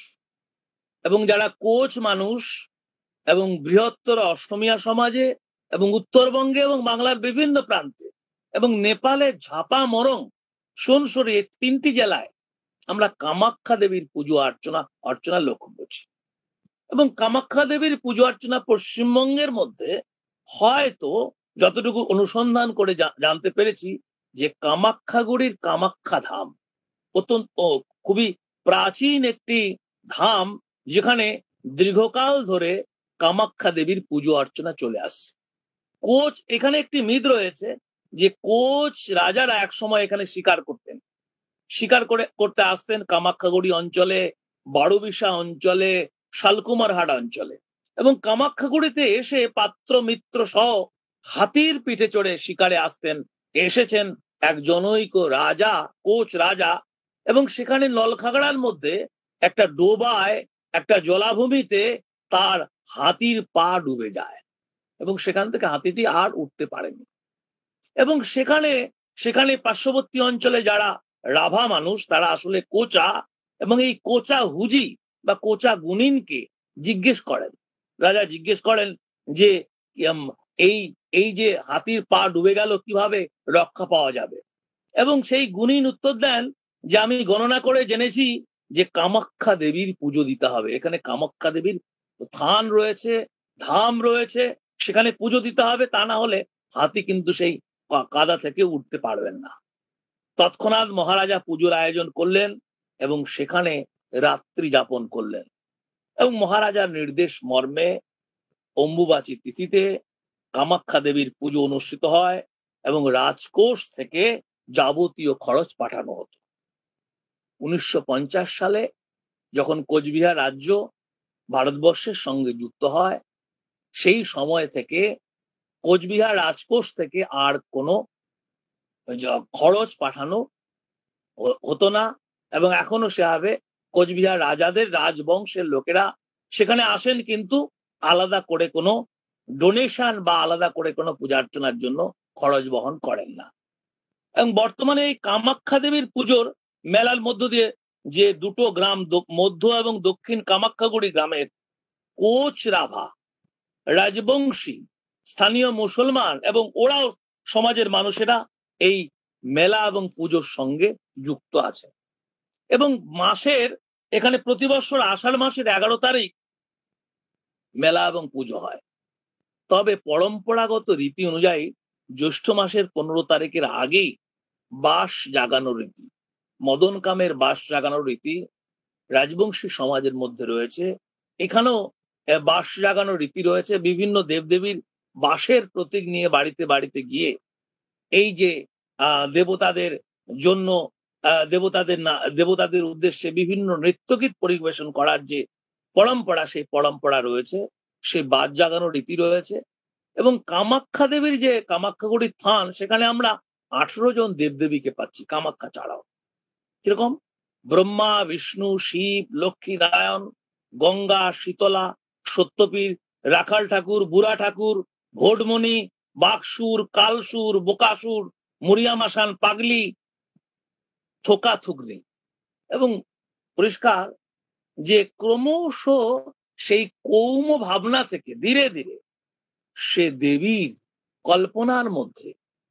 Speaker 3: এবং যারা কোচ মানুষ, এবং বৃহত্তর অসমিয়া সমাজে, এবং উত্তরবঙ্গে এবং বাংলার বিভিন্ন প্রান্তে, এবং নেপালের ঝাপা মরং, সোনসরি, এই তিনটি জেলায় আমরা কামাখ্যা দেবীর পুজো অর্চনা অর্চনা লক্ষ্য করছি। এবং কামাখ্যা দেবীর পুজো অর্চনা পশ্চিমবঙ্গের মধ্যে হয়তো যতটুকু অনুসন্ধান করে জানতে পেরেছি, যে কামাখ্যাগুড়ির কামাখ্যা ধাম অত্যন্ত খুবই প্রাচীন একটি ধাম, যেখানে দীর্ঘকাল ধরে কামাখ্যা দেবীর পুজো অর্চনা চলে আসছে। কোচ, এখানে একটি মিথ রয়েছে যে কোচ রাজারা এক সময় এখানে শিকার করতেন, শিকার করে করতে আসতেন কামাখ্যাগুড়ি অঞ্চলে, বারোবিশা অঞ্চলে, শালকুমারহাট অঞ্চলে, এবং কামাখ্যাগুড়িতে এসে পাত্র মিত্র সহ হাতির পিঠে চড়ে শিকারে আসতেন, এসেছেন এক জনৈক রাজা, কোচ রাজা, এবং সেখানে নলখাগড়ার মধ্যে একটা ডোবায়, একটা জলাভূমিতে তার হাতির পা ডুবে যায় এবং সেখান থেকে হাতিটি আর উঠতে পারেনি। এবং সেখানে সেখানে পার্শ্ববর্তী অঞ্চলে যারা রাভা মানুষ, তারা আসলে কোচা এবং এই কোচা হুজি বা কোচা গুনিনকে জিজ্ঞেস করেন। রাজা জিজ্ঞেস করেন যে এই এই যে হাতির পা ডুবে গেল, কিভাবে রক্ষা পাওয়া যাবে? এবং সেই গুনিন উত্তর দেন যে আমি গণনা করে জেনেছি যে কামাখ্যা দেবীর পুজো দিতে হবে। এখানে কামাখ্যা দেবীর থান রয়েছে, ধাম রয়েছে, সেখানে পুজো দিতে হবে, তা না হলে হাতি কিন্তু সেই কাদা থেকে উঠতে পারবেন না। তৎক্ষণাৎ মহারাজা পুজোর আয়োজন করলেন এবং সেখানে রাত্রি যাপন করলেন এবং মহারাজার নির্দেশ মর্মে অম্বুবাচী তিথিতে কামাখ্যা দেবীর পুজো অনুষ্ঠিত হয় এবং রাজকোষ থেকে যাবতীয় খরচ পাঠানো হতো। উনিশশো পঞ্চাশ সালে যখন কোচবিহার রাজ্য ভারতবর্ষের সঙ্গে যুক্ত হয়, সেই সময় থেকে কোচবিহার রাজকোষ থেকে আর কোনো খরচ পাঠানো হতো না এবং এখনো সেভাবে কোচবিহার রাজাদের রাজবংশের লোকেরা সেখানে আসেন, কিন্তু আলাদা করে কোনো ডোনেশন বা আলাদা করে কোনো পূজা অর্চনার জন্য খরচ বহন করেন না। এবং বর্তমানে এই কামাখ্যা দেবীর পুজোর মেলার মধ্য দিয়ে যে দুটো গ্রাম, মধ্য এবং দক্ষিণ কামাখ্যাগুড়ি গ্রামের কোচ রাভা, রাজবংশী, স্থানীয় মুসলমান এবং ওরাও সমাজের মানুষেরা এই মেলা এবং পুজোর সঙ্গে যুক্ত আছে। এবং মাসের এখানে প্রতি বছর আষাঢ় মাসের এগারো তারিখ মেলা এবং পুজো হয়। তবে পরম্পরাগত রীতি অনুযায়ী জ্যৈষ্ঠ মাসের পনেরো তারিখের আগেই বাঁশ জাগানোর রীতি, মদন কামের বাঁশ জাগানোর রীতি রাজবংশী সমাজের মধ্যে রয়েছে। এখানেও বাঁশ জাগানোর রীতি রয়েছে। বিভিন্ন দেবদেবীর বাঁশের প্রতীক নিয়ে বাড়িতে বাড়িতে গিয়ে এই যে আহ দেবতাদের জন্য আহ দেবতাদের না দেবতাদের উদ্দেশ্যে বিভিন্ন নৃত্যগীত পরিবেশন করার যে পরম্পরা, সেই পরম্পরা রয়েছে, সেই বাঁশ জাগানোর রীতি রয়েছে। এবং কামাখ্যা দেবীর যে কামাখ্যাগুড়ির থান, সেখানে আমরা আঠারো জন দেবদেবীকে পাচ্ছি কামাখ্যা ছাড়াও। কিরকম? ব্রহ্মা, বিষ্ণু, শিব, লক্ষ্মী নারায়ণ, গঙ্গা, শীতলা, সত্যপীর, রাখাল ঠাকুর, বুড়া ঠাকুর, ঘোটমণি, বাকসুর, কালসুর, বোকাসুর, মুরিয়ামাসান, পাগলি, থোকা থুগনি। এবং পরিষ্কার যে ক্রমশ সেই কৌম ভাবনা থেকে ধীরে ধীরে সে দেবীর কল্পনার মধ্যে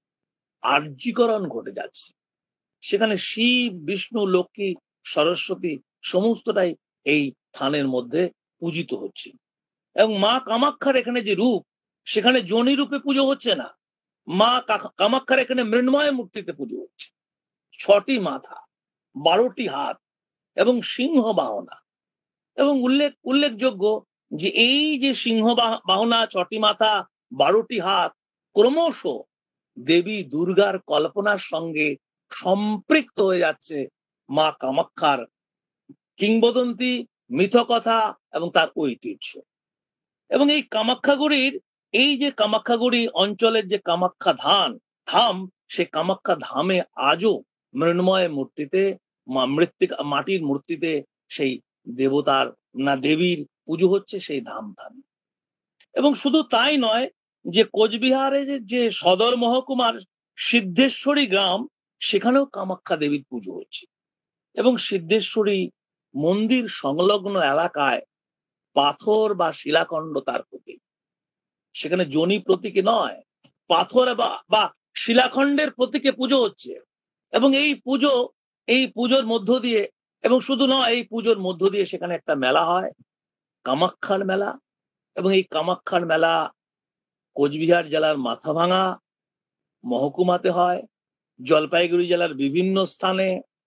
Speaker 3: আর্যীকরণ ঘটে যাচ্ছে। সেখানে শিব, বিষ্ণু, লক্ষ্মী, সরস্বতী সমস্তটাই এই থানের মধ্যে পূজিত হচ্ছে। এবং মা কামাখ্যার এখানে যে রূপ, সেখানে যোনি রূপে পুজো হচ্ছে না, মা কামাখ্যার এখানে মৃন্ময় মূর্তিতে পুজো হচ্ছে। ছটি মাথা, বারোটি হাত এবং সিংহ বাহনা। এবং উল্লেখ উল্লেখযোগ্য যে এই যে সিংহ বাহনা, ছটি মাথা, বারোটি হাত ক্রমশ দেবী দুর্গার কল্পনার সঙ্গে সম্পৃক্ত হয়ে যাচ্ছে মা কামাখ্যার কিংবদন্তি, মিথকথা এবং তার ঐতিহ্য। এবং এই কামাখ্যাগুড়ির এই যে কামাখ্যাগুড়ি অঞ্চলের যে কামাখ্যা ধান ধাম, সে কামাখ্যা ধামে আজও মৃন্ময় মূর্তিতে, মৃত্তিকা মাটির মূর্তিতে সেই দেবতার না দেবীর পুজো হচ্ছে সেই ধাম ধামে। এবং শুধু তাই নয়, যে কোচবিহারের যে সদর মহকুমার সিদ্ধেশ্বরী গ্রাম, সেখানেও কামাখ্যা দেবীর পুজো হচ্ছে। এবং সিদ্ধেশ্বরী মন্দির সংলগ্ন এলাকায় পাথর বা শিলাখণ্ড তার প্রতীক। সেখানে যোনি প্রতীকে নয়, পাথর বা শিলাখণ্ডের প্রতীকে পুজো হচ্ছে। এবং এই পুজো এই পুজোর মধ্য দিয়ে, এবং শুধু নয়, এই পুজোর মধ্য দিয়ে সেখানে একটা মেলা হয়, কামাখ্যার মেলা। এবং এই কামাখ্যার মেলা কোচবিহার জেলার মাথাভাঙা মহকুমাতে হয়, জলপাইগুড়ি জেলার বিভিন্ন স্থানে,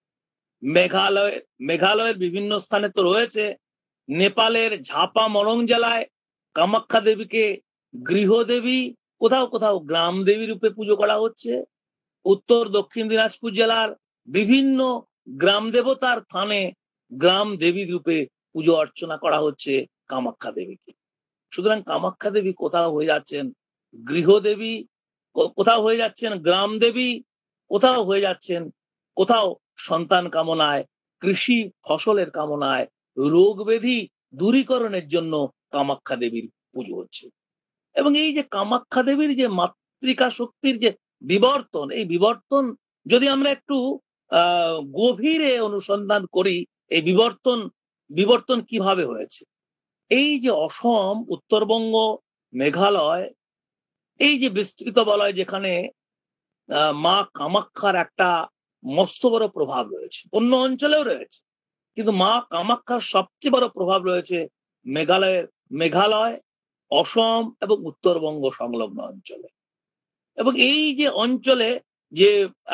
Speaker 3: মেঘালয় মেঘালয়ের বিভিন্ন স্থানে তো রয়েছে। নেপালের ঝাপা মরং জেলায় কামাখ্যা দেবীকে গৃহদেবী, কোথাও কোথাও গ্রাম দেবী রূপে পুজো করা হচ্ছে। উত্তর দক্ষিণ দিনাজপুর জেলার বিভিন্ন গ্রাম দেবতার স্থানে গ্রাম দেবী রূপে পুজো অর্চনা করা হচ্ছে কামাখ্যা দেবীকে। সুতরাং কামাখ্যা দেবী কোথাও হয়ে যাচ্ছেন গৃহদেবী, কোথাও হয়ে যাচ্ছেন গ্রাম দেবী, কোথাও হয়ে যাচ্ছেন, কোথাও সন্তান কামনায়, কৃষি ফসলের কামনায়, রোগ ব্যাধি দূরীকরণের জন্য কামাখ্যা দেবীর পুজো হচ্ছে। এবং এই যে কামাখ্যা দেবীর যে মাতৃকা শক্তির যে বিবর্তন, এই বিবর্তন যদি আমরা একটু আহ গভীরে অনুসন্ধান করি, এই বিবর্তন বিবর্তন কিভাবে হয়েছে। এই যে অসম, উত্তরবঙ্গ, মেঘালয়, এই যে বিস্তৃত বলয়, যেখানে আহ মা কামাখ্যার একটা মস্ত বড় প্রভাব রয়েছে, অন্য অঞ্চলেও রয়েছে, কিন্তু মা কামাখ্যার সবচেয়ে বড় প্রভাব রয়েছে মেঘালয়ের মেঘালয়, অসম এবং উত্তরবঙ্গ সংলগ্ন অঞ্চলে। এবং এই যে অঞ্চলে যে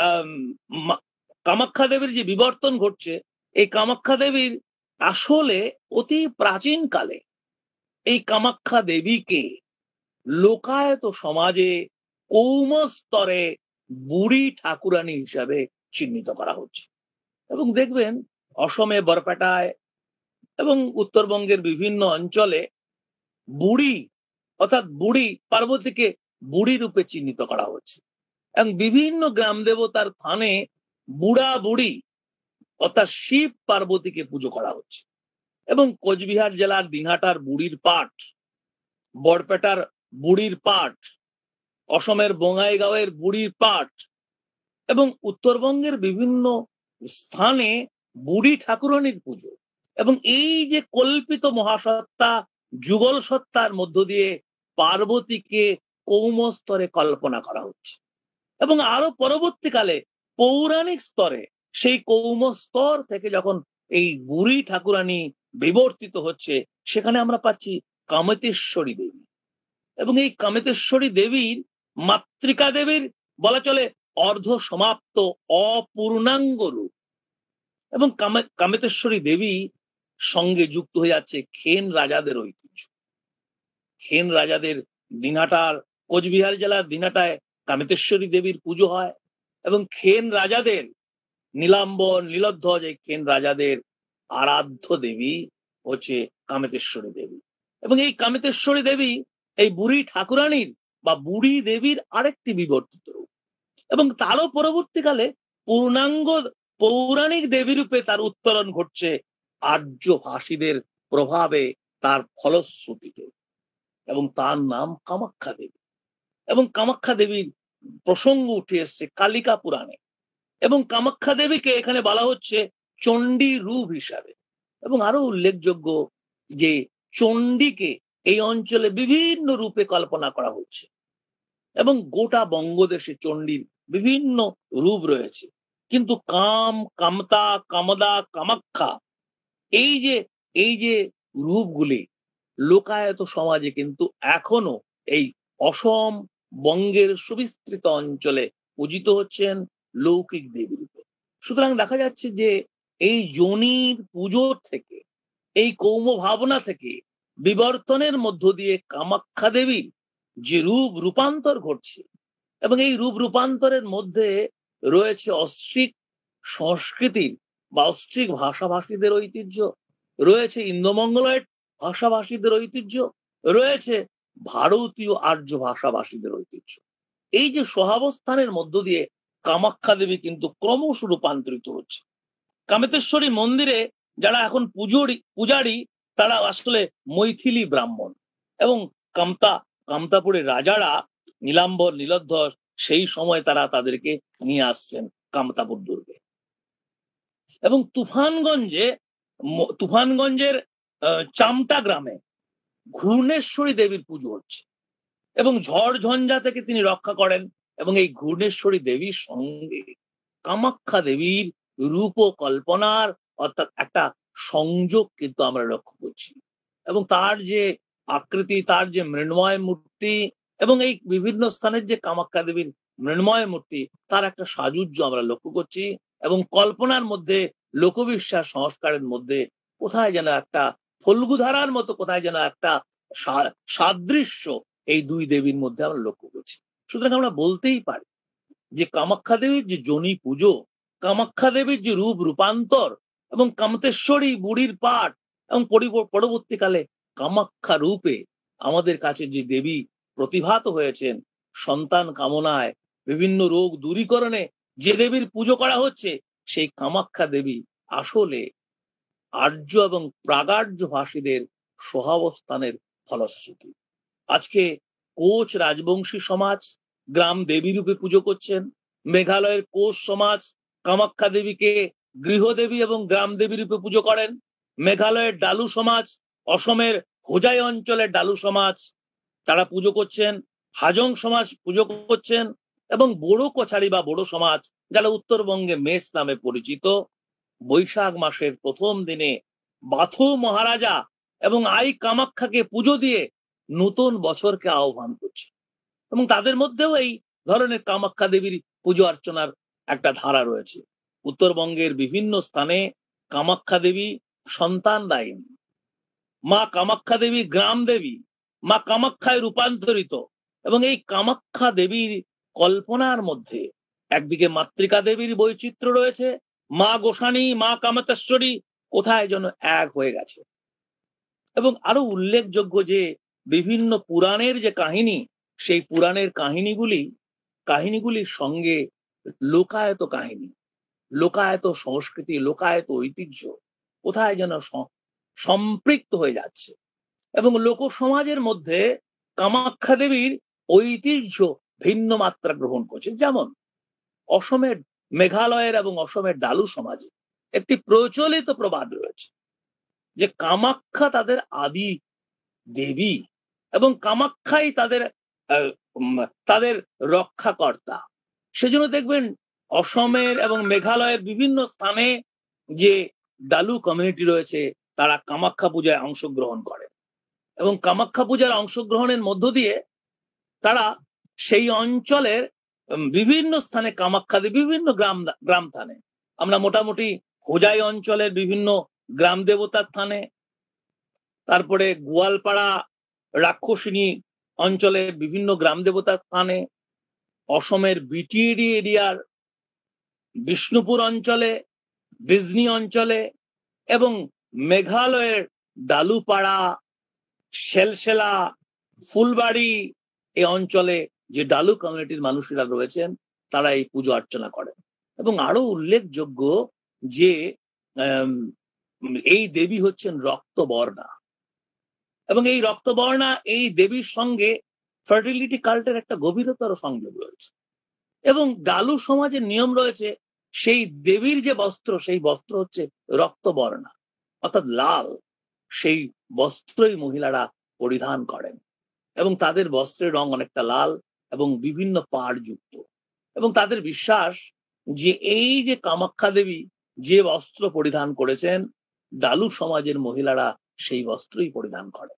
Speaker 3: কামাখ্যা দেবীর যে বিবর্তন ঘটছে, এই কামাখ্যা দেবীর আসলে অতি প্রাচীন কালে এই কামাখ্যা দেবীকে লোকায়ত সমাজে কৌম স্তরে বুড়ি ঠাকুরানী হিসাবে চিহ্নিত করা হচ্ছে। এবং দেখবেন অসমে বরপেটায় এবং উত্তরবঙ্গের বিভিন্ন অঞ্চলে বুড়ি অর্থাৎ বুড়ি পার্বতীকে বুড়ি রূপে চিহ্নিত করা হচ্ছে। এবং বিভিন্ন গ্রাম দেবতার স্থানে বুড়া বুড়ি অর্থাৎ শিব পার্বতীকে পুজো করা হচ্ছে। এবং কোচবিহার জেলার দিনহাটার বুড়ির পাঠ, বরপেটার বুড়ির পাঠ, অসমের বঙ্গাইগাঁওয়ের বুড়ির পাঠ এবং উত্তরবঙ্গের বিভিন্ন স্থানে বুড়ি ঠাকুরানীর পুজো। এবং এই যে কল্পিত মহাসত্তা, যুগল সত্তার মধ্য দিয়ে পার্বতীকে কৌম স্তরে কল্পনা করা হচ্ছে। এবং আরো পরবর্তীকালে পৌরাণিক স্তরে সেই কৌম স্তর থেকে যখন এই বুড়ি ঠাকুরানী বিবর্তিত হচ্ছে, সেখানে আমরা পাচ্ছি কামেতেশ্বরী দেবী। এবং এই কামেতেশ্বরী দেবীর মাতৃকা দেবীর বলা চলে অর্ধ সমাপ্ত অপূর্ণাঙ্গ রূপ। এবং কামেতেশ্বরী দেবী সঙ্গে যুক্ত হয়ে যাচ্ছে খেন রাজাদের ঐতিহ্য। খেন রাজাদের দিনহাটার, কোচবিহার জেলার দিনহাটায় কামেতেশ্বরী দেবীর পুজো হয়। এবং খেন রাজাদের নীলাম্বর, নীলধ্বজ, এই খেন রাজাদের আরাধ্য দেবী হচ্ছে কামেতেশ্বরী দেবী। এবং এই কামেতেশ্বরী দেবী এই বুড়ি ঠাকুরানীর বা বুড়ি দেবীর আরেকটি বিবর্তিত রূপ। এবং তারও পরবর্তীকালে পূর্ণাঙ্গ পৌরাণিক দেবী রূপে তার উত্তরণ ঘটছে আর্য ভাষীদের প্রভাবে, তার ফলশ্রুতিতে। এবং তার নাম কামাখ্যা দেবী। এবং কামাখ্যা দেবীর প্রসঙ্গ উঠে এসছে কালিকা পুরাণে। এবং কামাখ্যা দেবীকে এখানে বলা হচ্ছে চণ্ডী রূপ হিসাবে। এবং আরো উল্লেখযোগ্য যে চণ্ডীকে এই অঞ্চলে বিভিন্ন রূপে কল্পনা করা হচ্ছে। এবং গোটা বঙ্গদেশে চণ্ডীর বিভিন্ন রূপ রয়েছে। কিন্তু কাম, কামতা, কামদা, কামাখ্যা, এই যে এই যে রূপগুলি লোকায়ত সমাজে কিন্তু এখনো এই অসম, বঙ্গের সুবিস্তৃত অঞ্চলে পূজিত হচ্ছেন লৌকিক দেবী রূপে। সুতরাং দেখা যাচ্ছে যে এই যোনির পুজোর থেকে, এই কৌম ভাবনা থেকে বিবর্তনের মধ্য দিয়ে কামাখ্যা দেবীর যে রূপ রূপান্তর ঘটছে, এবং এই রূপ রূপান্তরের মধ্যে রয়েছে অস্ট্রিক সংস্কৃতির বা অস্ট্রিক ভাষাভাষীদের ঐতিহ্য, রয়েছে ইন্দোমঙ্গলয়েড ভাষাভাষীদের ঐতিহ্য, রয়েছে ভারতীয় আর্য ভাষাভাষীদের ঐতিহ্য। এই যে সহাবস্থানের মধ্য দিয়ে কামাখ্যা দেবী কিন্তু ক্রমশ রূপান্তরিত হচ্ছে। কামেতেশ্বরী মন্দিরে যারা এখন পুজোরি পূজারী, তারা আসলে মৈথিলি ব্রাহ্মণ। এবং কামতা কামতাপুরের রাজারা নীলাম্বর, নীলধ্বজ, সেই সময় তারা তাদেরকে নিয়ে আসছেন কামতাপুর দুর্গে। এবং তুফানগঞ্জে তুফানগঞ্জের চামটা গ্রামে ঘূর্ণেশ্বরী দেবীর পুজো হচ্ছে। এবং ঝড় ঝঞ্ঝা থেকে তিনি রক্ষা করেন। এবং এই ঘূর্ণেশ্বরী দেবীর সঙ্গে কামাখ্যা দেবীর রূপ কল্পনার অর্থাৎ একটা সংযোগ কিন্তু আমরা লক্ষ্য করছি। এবং তার যে আকৃতি, তার যে মৃন্ময় মূর্তি, এবং এই বিভিন্ন স্থানের যে কামাখ্যা দেবীর মৃন্ময় মূর্তি, তার একটা সাজুজ্য আমরা লক্ষ্য করছি। এবং কল্পনার মধ্যে, লোকবিশ্বাস সংস্কারের মধ্যে কোথায় যেন একটা ফল্গুধারার মতো কোথায় যেন একটা সাদৃশ্য এই দুই দেবীর মধ্যে আমরা লক্ষ্য করছি। সুতরাং আমরা বলতেই পারি যে কামাখ্যা দেবীর যে যোনি পুজো, কামাখ্যা দেবীর যে রূপ রূপান্তর, এবং কামতেশ্বরী বুড়ির পাঠ, এবং পরবর্তীকালে কামাখ্যা রূপে আমাদের কাছে যে দেবী প্রতিভাত হয়েছেন সন্তান কামনায়, বিভিন্ন রোগ দূরীকরণে, যে দেবীর পুজো করা হচ্ছে সেই কামাখ্যা দেবী আসলে আর্য এবং প্রাগার্য ভাষীদের সহাবস্থানের ফলশ্রুতি। আজকে কোচ রাজবংশী সমাজ গ্রাম দেবী রূপে পুজো করছেন, মেঘালয়ের কোচ সমাজ কামাখ্যা দেবীকে গৃহদেবী এবং গ্রাম দেবী রূপে পুজো করেন, মেঘালয়ের ডালু সমাজ, অসমের হোজাই অঞ্চলের ডালু সমাজ তারা পুজো করছেন, হাজং সমাজ পুজো করছেন, এবং বড়ো কছারি বা বড়ো সমাজ যারা উত্তরবঙ্গে মেষ নামে পরিচিত বৈশাখ মাসের প্রথম দিনে বাথু মহারাজা এবং আই কামাখ্যাকে পুজো দিয়ে নতুন বছরকে আহ্বান করছে। এবং তাদের মধ্যেও এই ধরনের কামাখ্যা দেবীর পুজো অর্চনার একটা ধারা রয়েছে। উত্তরবঙ্গের বিভিন্ন স্থানে কামাখ্যা দেবী সন্তান দায়িনী, মা কামাখ্যা দেবী গ্রাম দেবী, মা কামাখ্যায় রূপান্তরিত। এবং এই কামাখ্যা দেবীর কল্পনার মধ্যে একদিকে মাতৃকা দেবীর বৈচিত্র্য রয়েছে, মা গোসানী, মা কামাতেশ্বরী কোথায় যেন এক হয়ে গেছে। এবং আরো উল্লেখযোগ্য যে বিভিন্ন পুরাণের যে কাহিনী, সেই পুরাণের কাহিনীগুলি কাহিনীগুলির সঙ্গে লোকায়ত কাহিনী, লোকায়ত সংস্কৃতি, লোকায়ত ঐতিহ্য কোথায় যেন সম্পৃক্ত হয়ে যাচ্ছে। এবং লোক সমাজের মধ্যে কামাখ্যা দেবীর ঐতিহ্য ভিন্ন মাত্রা গ্রহণ করছে। যেমন অসমের মেঘালয়ের এবং অসমের ডালু সমাজে একটি প্রচলিত প্রবাদ রয়েছে যে কামাখ্যা তাদের আদি দেবী এবং কামাখ্যাই তাদের তাদের রক্ষাকর্তা। সেজন্য দেখবেন অসমের এবং মেঘালয়ের বিভিন্ন স্থানে যে ডালু কমিউনিটি রয়েছে তারা কামাখ্যা পূজায় অংশগ্রহণ করে এবং কামাখ্যা পূজার অংশগ্রহণের মধ্য দিয়ে তারা সেই অঞ্চলের বিভিন্ন স্থানে কামাখ্যা দেবী বিভিন্ন গ্রাম গ্রাম স্থানে, আমরা মোটামুটি হোজাই অঞ্চলের বিভিন্ন গ্রাম দেবতার স্থানে, তারপরে গোয়ালপাড়া রাক্ষসিনী অঞ্চলের বিভিন্ন গ্রাম দেবতার স্থানে, অসমের বিটিএডি এরিয়ার বিষ্ণুপুর অঞ্চলে, বিজনি অঞ্চলে এবং মেঘালয়ের ডালুপাড়া, শেলশেলা, ফুলবাড়ি এই অঞ্চলে যে ডালু কমিউনিটির মানুষেরা রয়েছেন তারা এই পুজো অর্চনা করেন। এবং আরো উল্লেখযোগ্য যে এই দেবী হচ্ছেন রক্তবর্ণা এবং এই রক্তবর্ণা এই দেবীর সঙ্গে ফার্টিলিটি কাল্টের একটা গভীরতর সংযোগ রয়েছে। এবং ডালু সমাজের নিয়ম রয়েছে সেই দেবীর যে বস্ত্র সেই বস্ত্র হচ্ছে রক্তবর্ণা অর্থাৎ লাল, সেই বস্ত্রই মহিলারা পরিধান করেন এবং তাদের বস্ত্রের রং অনেকটা লাল এবং বিভিন্ন পাড় যুক্ত। এবং তাদের বিশ্বাস যে এই যে কামাখ্যা দেবী যে বস্ত্র পরিধান করেছেন ডালু সমাজের মহিলারা সেই বস্ত্রই পরিধান করে।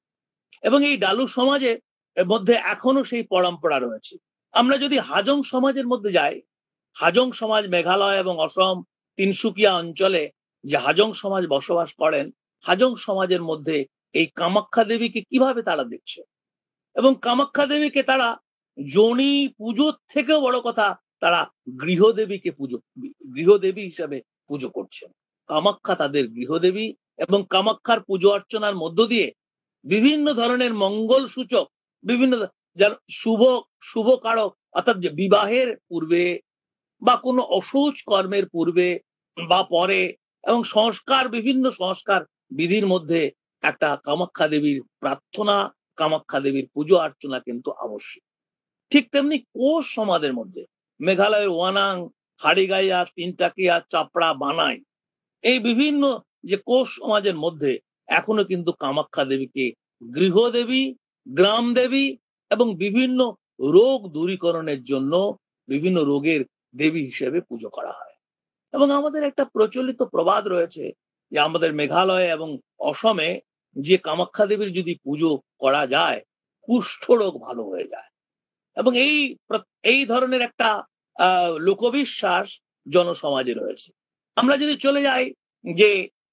Speaker 3: এবং এই ডালু সমাজের মধ্যে এখনো সেই পরম্পরা রয়েছে। আমরা যদি হাজং সমাজের মধ্যে যাই, হাজং সমাজ মেঘালয় এবং অসম তিনসুকিয়া অঞ্চলে যে হাজং সমাজ বসবাস করেন, হাজং সমাজের মধ্যে এই কামাখ্যা দেবীকে কিভাবে তারা দেখছে এবং কামাখ্যা দেবীকে তারা যোনি পুজোর থেকেও বড় কথা তারা গৃহদেবীকে পুজো গৃহদেবী হিসাবে পুজো করছেন। কামাখ্যা তাদের গৃহদেবী এবং কামাখ্যার পুজো অর্চনার মধ্য দিয়ে বিভিন্ন ধরনের মঙ্গল সূচক, বিভিন্ন শুভ শুভ কারক অর্থাৎ যে বিবাহের পূর্বে বা কোনো অসুচ কর্মের পূর্বে বা পরে এবং সংস্কার বিভিন্ন সংস্কার বিধির মধ্যে একটা কামাখ্যা দেবীর প্রার্থনা, কামাখ্যা দেবীর পুজো অর্চনা কিন্তু আবশ্যক। ঠিক তেমনি কোষ সমাজের মধ্যে মেঘালয়ের ওয়ানাং, হাড়িগাইয়া, তিনটাকিয়া, চাপড়া, বানাই এই বিভিন্ন যে কোষ সমাজের মধ্যে এখনো কিন্তু কামাখ্যা দেবীকে গৃহদেবী, গ্রাম দেবী এবং বিভিন্ন রোগ দূরীকরণের জন্য বিভিন্ন রোগের দেবী হিসেবে পুজো করা হয়। এবং আমাদের একটা প্রচলিত প্রবাদ রয়েছে যে আমাদের মেঘালয় এবং অসমে যে কামাখ্যা দেবীর যদি পুজো করা যায় কুষ্ঠ রোগ ভালো হয়ে যায়। এবং এই এই ধরনের একটা আহ লোকবিশ্বাস জনসমাজে রয়েছে। আমরা যদি চলে যাই যে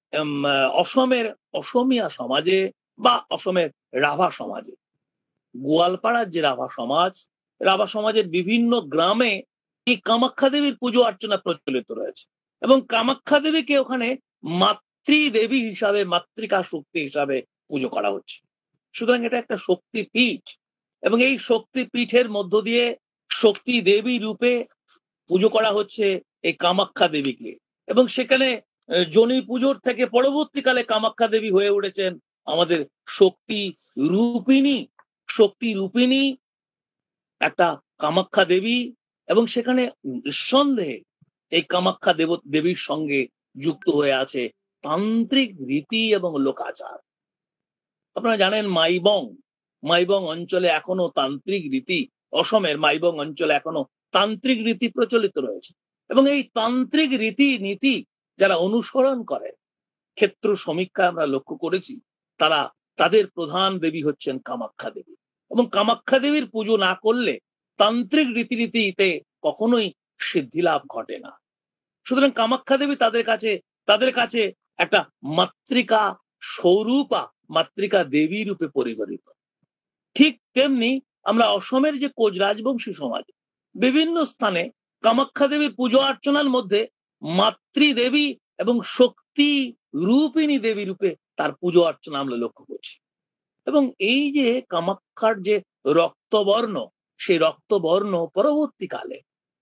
Speaker 3: অসমের অসমিয়া সমাজে বা অসমের রাভা সমাজে, গোয়ালপাড়ার যে রাভা সমাজ, রাভা সমাজের বিভিন্ন গ্রামে এই কামাখ্যা দেবীর পুজো অর্চনা প্রচলিত রয়েছে এবং কামাখ্যা দেবীকে ওখানে মাতৃদেবী হিসাবে, মাতৃকা শক্তি হিসাবে পুজো করা হচ্ছে। সুতরাং এটা একটা শক্তিপীঠ এবং এই শক্তিপীঠের মধ্য দিয়ে শক্তি দেবী রূপে পুজো করা হচ্ছে এই কামাখ্যা দেবীকে, এবং সেখানে যোনি পুজোর থেকে পরবর্তীকালে কামাখ্যা দেবী হয়ে উঠেছেন আমাদের শক্তি রূপিণী, শক্তি রূপিণী একটা কামাখ্যা দেবী, এবং সেখানে নিঃসন্দেহে এই কামাখ্যা দেব দেবীর সঙ্গে যুক্ত হয়ে আছে তান্ত্রিক রীতি এবং লোকাচার। আপনারা জানেন মাইবং মাইবং অঞ্চলে এখনো তান্ত্রিক রীতি, অসমের মাইবং অঞ্চলে এখনো তান্ত্রিক রীতি প্রচলিত রয়েছে, এবং এই তান্ত্রিক রীতি নীতি যারা অনুসরণ করে, ক্ষেত্র সমীক্ষা আমরা লক্ষ্য করেছি, তারা তাদের প্রধান দেবী হচ্ছেন কামাখ্যা দেবী, এবং কামাখ্যা দেবীর পুজো না করলে তান্ত্রিক রীতিনীতিতে কখনোই সিদ্ধি লাভ ঘটে না। সুতরাং কামাখ্যা দেবী তাদের কাছে তাদের কাছে একটা মাতৃকা স্বরূপা, মাতৃকা দেবী রূপে পরিগণিত। ঠিক তেমনি আমরা অসমের যে কোচ রাজবংশী সমাজ, বিভিন্ন স্থানে কামাখ্যা দেবীর পুজো অর্চনার মধ্যে মাতৃদেবী এবং শক্তি রূপিণী দেবী রূপে তার পুজো অর্চনা আমরা লক্ষ্য করছি। এবং এই যে কামাখ্যার যে রক্তবর্ণ, সেই রক্তবর্ণ পরবর্তীকালে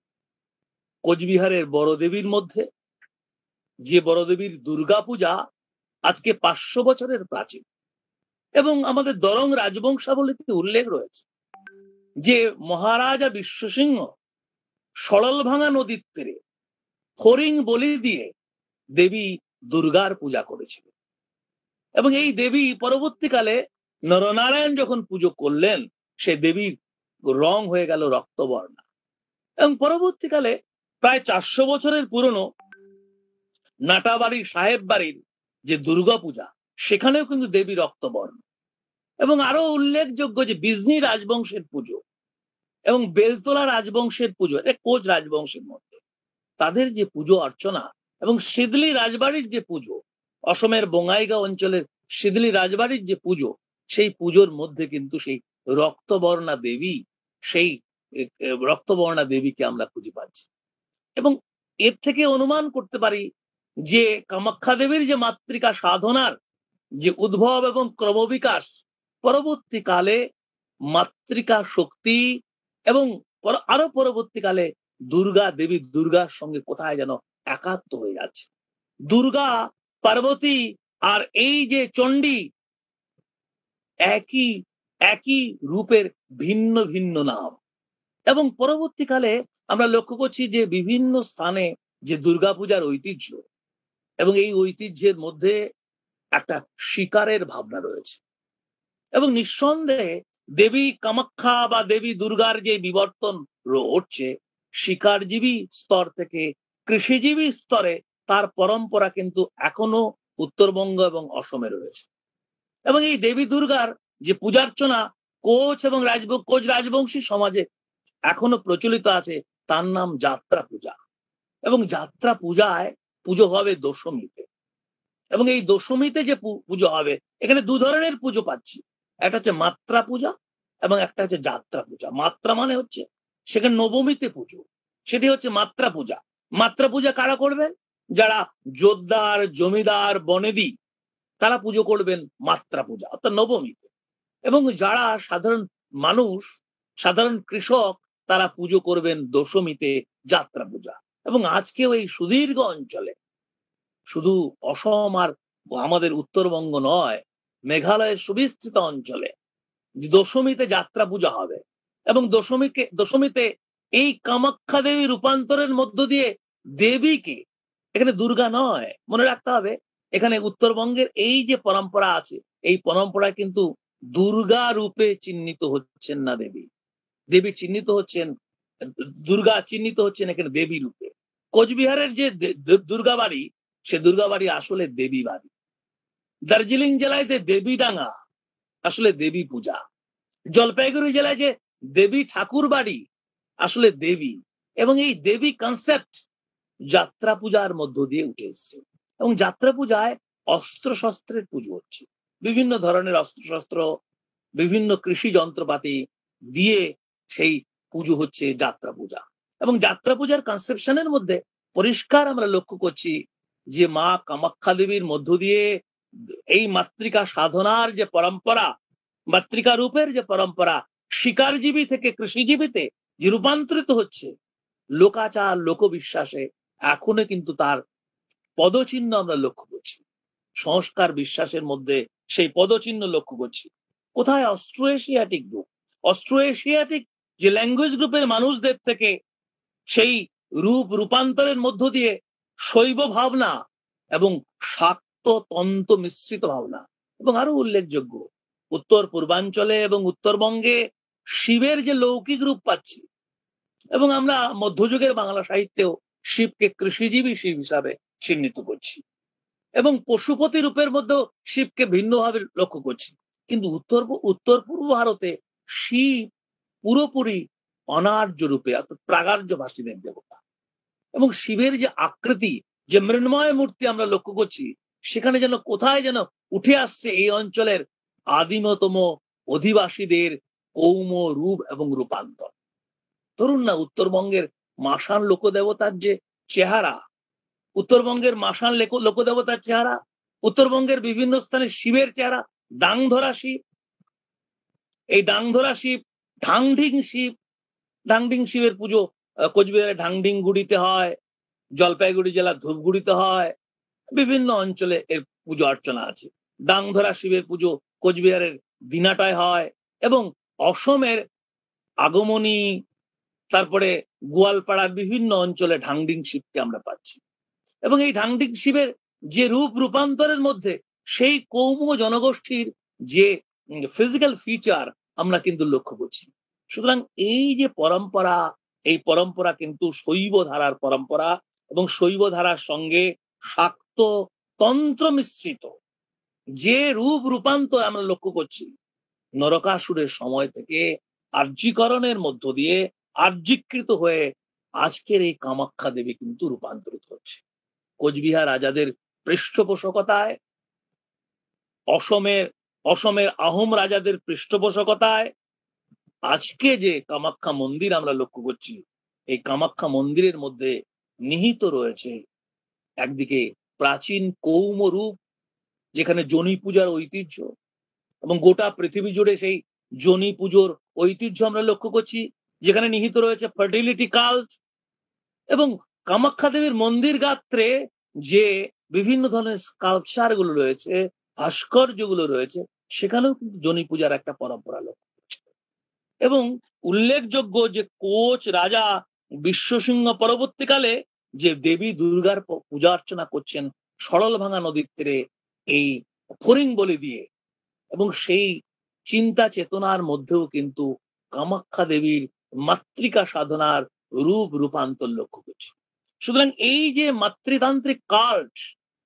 Speaker 3: কোচবিহারের বড় দেবীর মধ্যে, যে বড় দেবীর দুর্গা পূজা আজকে পাঁচশো বছরের প্রাচীন, এবং আমাদের দরং রাজবংশাবলীতে উল্লেখ রয়েছে যে মহারাজা বিশ্বসিংহ সরলভাঙা নদীর তীরে হরিণ বলি দিয়ে দেবী দুর্গার পূজা করেছিল, এবং এই দেবী পরবর্তীকালে নরনারায়ণ যখন পুজো করলেন, সে দেবীর রং হয়ে গেল রক্তবর্ণ। এবং পরবর্তীকালে প্রায় চারশো বছরের পুরনো নাটাবাড়ি সাহেব বাড়ির যে দুর্গা পূজা, সেখানেও কিন্তু দেবী রক্তবর্ণ। এবং আরো উল্লেখযোগ্য যে বিজনি রাজবংশের পুজো এবং বেলতলা রাজবংশের পুজো, এটা কোচ রাজবংশের মধ্যে তাদের যে পুজো অর্চনা, এবং সিদলি রাজবাড়ির যে পুজো, অসমের বঙ্গাইগাঁও অঞ্চলের সিদলি রাজবাড়ির যে পুজো, সেই পুজোর মধ্যে কিন্তু সেই রক্তবর্ণা দেবী, সেই রক্তবর্ণা দেবীকে আমরা খুঁজে পাচ্ছি। এবং এর থেকে অনুমান করতে পারি যে কামাখ্যা দেবীর যে মাতৃকা সাধনার যে উদ্ভব এবং ক্রমবিকাশ, পরবর্তীকালে মাতৃকা শক্তি এবং আরো পরবর্তীকালে দুর্গা দেবী দুর্গার সঙ্গে কোথায় যেন একাত্ম হয়ে যাচ্ছে। দুর্গা, পার্বতী আর এই যে চণ্ডী একই একই রূপের ভিন্ন ভিন্ন নাম। এবং পরবর্তীকালে আমরা লক্ষ্য করছি যে বিভিন্ন স্থানে যে দুর্গাপূজার ঐতিহ্য, এবং এই ঐতিহ্যের মধ্যে একটা শিকারের ভাবনা রয়েছে। এবং নিঃসন্দেহে দেবী কামাখ্যা বা দেবী দুর্গার যে বিবর্তন ঘটছে, শিকারজীবী স্তর থেকে কৃষিজীবী স্তরে তার পরম্পরা কিন্তু এখনো উত্তরবঙ্গ এবং অসমে রয়েছে। এবং এই দেবী দুর্গার যে পূজার্চনা কোচ এবং রাজব কোচ রাজবংশী সমাজে এখনো প্রচলিত আছে, তার নাম যাত্রা পূজা। এবং যাত্রা পূজায় পুজো হবে দশমীতে, এবং এই দশমীতে যে পুজো হবে, এখানে দু ধরনের পুজো পাচ্ছি, একটা হচ্ছে মাত্রা পূজা এবং একটা হচ্ছে যাত্রা পূজা। মাত্রা মানে হচ্ছে সেখানে নবমীতে পুজো, সেটি হচ্ছে মাত্রা পূজা। মাত্রা পূজা কারা করবেন? যারা জোরদার, জমিদার, বনেদি, তারা পুজো করবেন মাত্রা পূজা অর্থাৎ নবমীতে। এবং যারা সাধারণ মানুষ, সাধারণ কৃষক, তারা পুজো করবেন দশমীতে যাত্রা পূজা। এবং আজকেও এই সুদীর্ঘ অঞ্চলে, শুধু অসম আর আমাদের উত্তরবঙ্গ নয়, মেঘালয়ের সুবিস্তৃত অঞ্চলে দশমীতে যাত্রা পূজা হবে। এবং দশমীকে দশমীতে এই কামাখ্যা দেবী রূপান্তরের মধ্য দিয়ে দেবীকে, এখানে দুর্গা নয়, মনে রাখতে হবে, এখানে উত্তরবঙ্গের এই যে পরম্পরা আছে, এই পরম্পরায় কিন্তু দুর্গা রূপে চিহ্নিত হচ্ছেন না দেবী। দেবী চিহ্নিত হচ্ছেন, দুর্গা চিহ্নিত হচ্ছেন এখানে দেবী রূপে। কোচবিহারের যে দুর্গা বাড়ি, সে দুর্গা বাড়ি আসলে দেবী বাড়ি। দার্জিলিং জেলায় যে দেবীডাঙ্গা, আসলে দেবী পূজা। জলপাইগুড়ি জেলায় যে দেবী ঠাকুর বাড়ি, আসলে দেবী। এবং এই দেবী কনসেপ্ট যাত্রা পূজার মধ্য দিয়ে উঠে এসছে। এবং যাত্রা পূজায় অস্ত্র শস্ত্রের পুজো হচ্ছে, বিভিন্ন ধরনের অস্ত্র শস্ত্র, বিভিন্ন কৃষি যন্ত্রপাতি দিয়ে সেই পুজো হচ্ছে যাত্রা পূজা। এবং যাত্রা পূজার কনসেপশনের মধ্যে পরিষ্কার আমরা লক্ষ্য করছি যে মা কামাখ্যা দেবীর মধ্য দিয়ে এই মাতৃকা সাধনার যে পরম্পরা, মাতৃকা রূপের যে পরম্পরা, শিকারজীবী থেকে কৃষিজীবীতে যে রূপান্তরিত হচ্ছে, লোকাচার লোকবিশ্বাসে এখনো কিন্তু তার পদচিহ্ন আমরা লক্ষ্য করছি। সংস্কার বিশ্বাসের মধ্যে সেই পদচিহ্ন লক্ষ্য করছি। কোথায় Austro Asiatic group, Austro Asiatic যে ল্যাঙ্গুয়েজ গ্রুপের মানুষদের থেকে সেই রূপ রূপান্তরের মধ্য দিয়ে শৈব ভাবনা এবং শাক্ত তন্ত্র মিশ্রিত ভাবনা, এবং আরো উল্লেখযোগ্য উত্তর পূর্বাঞ্চলে এবং উত্তরবঙ্গে শিবের যে লৌকিক রূপ পাচ্ছি, এবং আমরা মধ্যযুগের বাংলা সাহিত্যেও শিবকে কৃষিজীবী শিব হিসাবে চিহ্নিত করছি, এবং পশুপতি রূপের মধ্যেও শিবকে ভিন্নভাবে লক্ষ্য করছি। কিন্তু উত্তর উত্তর পূর্ব ভারতে শিব পুরোপুরি অনার্য রূপে অর্থাৎ প্রাগার্য ভাষীদের দেবতা, এবং শিবের যে আকৃতি, যে মৃন্ময় মূর্তি আমরা লক্ষ্য করছি, সেখানে যেন কোথায় যেন উঠে আসছে এই অঞ্চলের আদিমতম অধিবাসীদের কৌম রূপ এবং রূপান্তর। ধরুন না, উত্তরবঙ্গের মাসান লোকদেবতার যে চেহারা, উত্তরবঙ্গের মাসান লোকদেবতার চেহারা, উত্তরবঙ্গের বিভিন্ন স্থানে শিবের চেহারা, ডাংধরা শিব, এই ডাংধরা শিব, ঢাংঢিং শিব, ঢাংডিং শিবের পুজো কোচবিহারে ঢাংডিং গুড়িতে হয়, জলপাইগুড়ি জেলার ধূপগুড়িতে হয়, বিভিন্ন অঞ্চলে এর পুজো অর্চনা আছে। ডাংধরা শিবের পুজো কোচবিহারের দিনাটায় হয়, এবং অসমের আগমনী, তারপরে গোয়ালপাড়ার বিভিন্ন অঞ্চলে ঢাংডিং শিবকে আমরা পাচ্ছি। এবং এই ঢাংডিং শিবের যে রূপ রূপান্তরের মধ্যে সেই কৌম জনগোষ্ঠীর যে ফিজিক্যাল ফিচার আমরা কিন্তু লক্ষ্য করছি। সুতরাং এই যে পরম্পরা, এই পরম্পরা কিন্তু শৈব ধারার পরম্পরা, এবং শৈব ধারার সঙ্গে শাক্ত তন্ত্র মিশ্রিত যে রূপ রূপান্তর আমরা লক্ষ্য করছি, নরকাসুরের সময় থেকে আর্যীকরণের মধ্য দিয়ে আর্যীকৃত হয়ে আজকের এই কামাখ্যা দেবী কিন্তু রূপান্তরিত হচ্ছে। কোচবিহার রাজাদের পৃষ্ঠপোষকতায়, অসমের অসমের আহোম রাজাদের পৃষ্ঠপোষকতায় আজকে যে কামাখ্যা মন্দির আমরা লক্ষ্য করছি, এই কামাখ্যা মন্দিরের মধ্যে নিহিত রয়েছে একদিকে প্রাচীন কৌম রূপ, যেখানে যোনি পূজার ঐতিহ্য, এবং গোটা পৃথিবী জুড়ে সেই যোনি পুজোর ঐতিহ্য আমরা লক্ষ্য করছি, যেখানে নিহিত রয়েছে ফার্টিলিটি কাল্ট, এবং কামাখ্যা দেবীর মন্দির গাত্রে যে বিভিন্ন ধরনের স্কাল্পচার গুলো রয়েছে, ভাস্কর্য গুলো রয়েছে, সেখানেও কিন্তু যোনি পূজার একটা পরম্পরা লক্ষ্য করছে। এবং উল্লেখযোগ্য যে কোচ রাজা বিশ্বসিংহ পরবর্তীকালে যে দেবী দুর্গার পূজা অর্চনা করছেন সরল ভাঙা নদীর তীরে এই ফরিং বলি দিয়ে, এবং সেই চিন্তা চেতনার মধ্যেও কিন্তু কামাখ্যা দেবীর মাতৃকা সাধনার রূপ রূপান্তর লক্ষ্য করছে। সুতরাং এই যে মাতৃতান্ত্রিক কাল্ট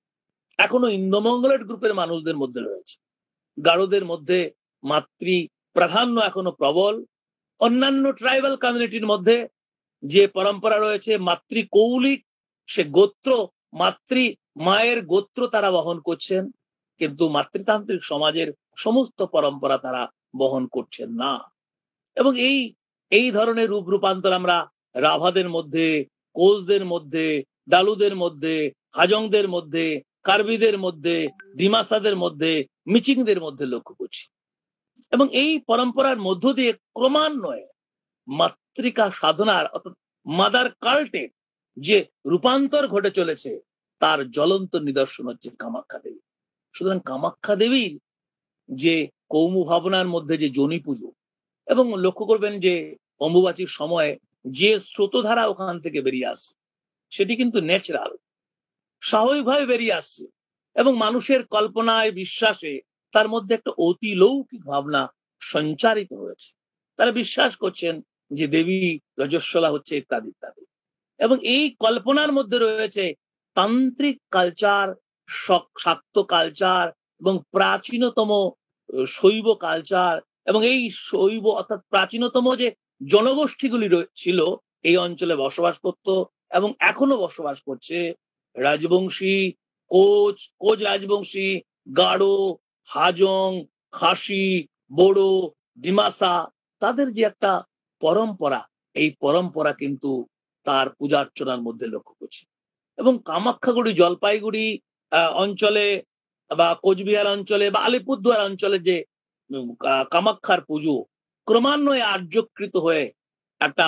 Speaker 3: এখনো ইন্দোমঙ্গলের গ্রুপের মানুষদের মধ্যে রয়েছে, গারোদের মধ্যে মাতৃ প্রাধান্য এখনো প্রবল, অন্যান্য ট্রাইবাল কমিউনিটির মধ্যে যে পরম্পরা রয়েছে মাতৃ কৌলিক, সে গোত্র মাতৃ মায়ের গোত্র তারা বহন করছেন, কিন্তু মাতৃতান্ত্রিক সমাজের সমস্ত পরম্পরা তারা বহন করছেন না। এবং এই এই ধরনের রূপ রূপান্তর আমরা রাভাদের মধ্যে, কোচদের মধ্যে, ডালুদের মধ্যে, হাজংদের মধ্যে, কার্বিদের মধ্যে, ডিমাসাদের মধ্যে, মিচিংদের মধ্যে লক্ষ্য করছি। এবং এই পরম্পরার মধ্য দিয়ে ক্রমান্বয়ে মাতৃকা সাধনার অর্থাৎ মাদার কাল্টের যে রূপান্তর ঘটে চলেছে, তার জ্বলন্ত নিদর্শন হচ্ছে কামাখ্যা দেবী। সুতরাং কামাখ্যা দেবীর যে কৌম ভাবনার মধ্যে যে যোনি পুজো, এবং লক্ষ্য করবেন যে অম্বুবাচীর সময় যে স্রোতধারা ওখান থেকে বেরিয়ে আসছে, সেটি কিন্তু ন্যাচারাল, স্বাভাবিকভাবে বেরিয়ে আসছে, এবং মানুষের কল্পনায় বিশ্বাসে তার মধ্যে একটা অতিলৌকিক ভাবনা সঞ্চারিত হয়েছে। তারা বিশ্বাস করছেন যে দেবী রজস্বলা হচ্ছে ইত্যাদি ইত্যাদি, এবং এই কল্পনার মধ্যে রয়েছে তান্ত্রিক কালচার, শাক্ত কালচার, এবং প্রাচীনতম শৈব কালচার, এবং এই শৈব অর্থাৎ প্রাচীনতম যে জনগোষ্ঠীগুলি ছিল এই অঞ্চলে বসবাস করত এবং এখনো বসবাস করছে, রাজবংশী, কোচ, কোচ রাজবংশী, গাড়ো, হাজং, খাসি, বড়ো, ডিমাসা, তাদের যে একটা পরম্পরা, এই পরম্পরা কিন্তু তার পূজা অর্চনার মধ্যে লক্ষ্য করছি। এবং কামাখ্যাগুড়ি, জলপাইগুড়ি অঞ্চলে বা কোচবিহার অঞ্চলে বা আলিপুরদুয়ার অঞ্চলে যে কামাখ্যার পুজো ক্রমান্বয়ে আর্যকৃত হয়ে একটা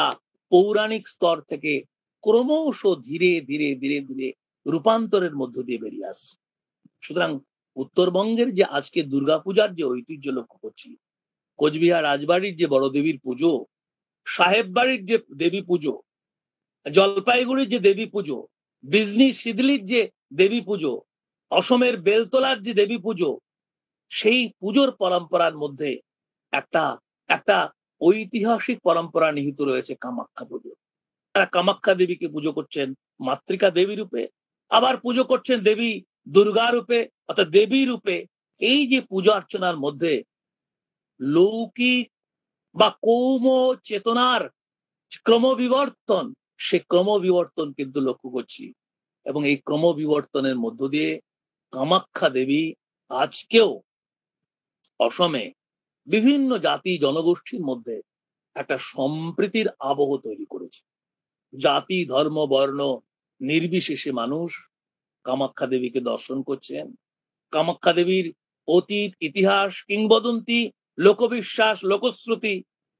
Speaker 3: পৌরাণিক স্তর থেকে ক্রমশ ধীরে ধীরে ধীরে ধীরে রূপান্তরের মধ্য দিয়ে বেরিয়ে আসছে। সুতরাং উত্তরবঙ্গের যে আজকে দুর্গাপূজার যে ঐতিহ্য লক্ষ্য করছি, কোচবিহার রাজবাড়ির যে বড় দেবীর পুজো, সাহেব বাড়ির যে দেবী পুজো, জলপাইগুড়ির যে দেবী পুজো, বিজনি শিদলির যে দেবী পুজো, অসমের বেলতলার যে দেবী পুজো, সেই পুজোর পরম্পরার মধ্যে একটা একটা ঐতিহাসিক পরম্পরা নিহিত রয়েছে কামাখ্যা পুজো। তারা কামাখ্যা দেবীকে পুজো করছেন মাতৃকা দেবী রূপে, আবার পুজো করছেন দেবী দুর্গা রূপে অর্থাৎ দেবী রূপে। এই যে পূজা অর্চনার মধ্যে লৌকিক বা কৌম চেতনার ক্রমবিবর্তন, সে ক্রমবিবর্তন কিন্তু লক্ষ্য করছি। এবং এই ক্রমবিবর্তনের মধ্য দিয়ে কামাখ্যা দেবী আজকেও অসমে বিভিন্ন জাতি জনগোষ্ঠীর মধ্যে একটা সম্প্রীতির আবহ তৈরি করেছে। জাতি ধর্ম বর্ণ নির্বিশেষে মানুষ কামাখ্যা দেবীকে দর্শন করছেন। কামাখ্যা দেবীর অতীত ইতিহাস কিংবদন্তি লোকবিশ্বাস লোকশ্রুতি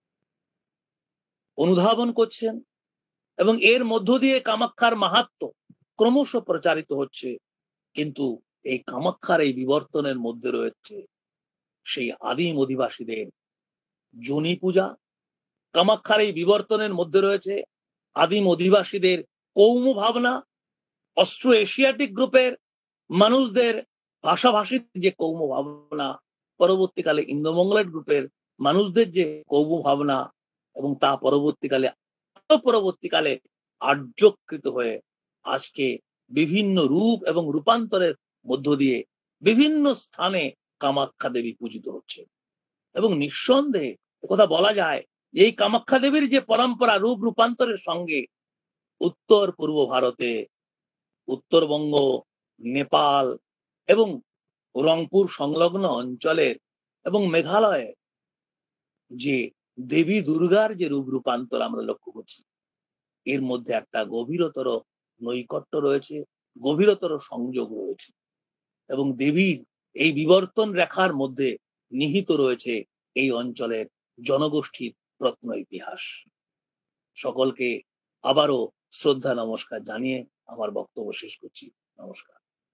Speaker 3: অনুধাবন করছেন এবং এর মধ্য দিয়ে কামাখ্যার মাহাত্ম্য ক্রমশ প্রচারিত হচ্ছে। কিন্তু এই কামাখ্যার এই বিবর্তনের মধ্যে রয়েছে সেই আদিম অধিবাসীদের যোনি পূজা। কামাখ্যার এই বিবর্তনের মধ্যে রয়েছে আদিম অধিবাসীদের কৌম ভাবনা, অস্ট্রো এশিয়াটিক গ্রুপের মানুষদের ভাষাভাষীর যে কৌম ভাবনা, পরবর্তীকালে ইন্দো মঙ্গলের গ্রুপের মানুষদের যে কৌম ভাবনা, এবং তা পরবর্তীকালে পরবর্তীকালে আর্যকৃত হয়ে আজকে বিভিন্ন রূপ এবং রূপান্তরের মধ্য দিয়ে বিভিন্ন স্থানে কামাখ্যা দেবী পূজিত হচ্ছে। এবং নিঃসন্দেহে কথা বলা যায় এই কামাখ্যা দেবীর যে পরম্পরা রূপ রূপান্তরের সঙ্গে উত্তর পূর্ব ভারতে, উত্তরবঙ্গ, নেপাল এবং রংপুর সংলগ্ন অঞ্চলের এবং মেঘালয়ের যে দেবী দুর্গার যে রূপ রূপান্তর আমরা লক্ষ্য করছি, এর মধ্যে একটা গভীরতর নৈকট্য রয়েছে, গভীরতর সংযোগ রয়েছে। এবং দেবীর এই বিবর্তন রেখার মধ্যে নিহিত রয়েছে এই অঞ্চলের জনগোষ্ঠীর প্রত্ন ইতিহাস। সকলকে আবারও শ্রদ্ধা নমস্কার জানিয়ে আমার বক্তব্য শেষ করছি। নমস্কার।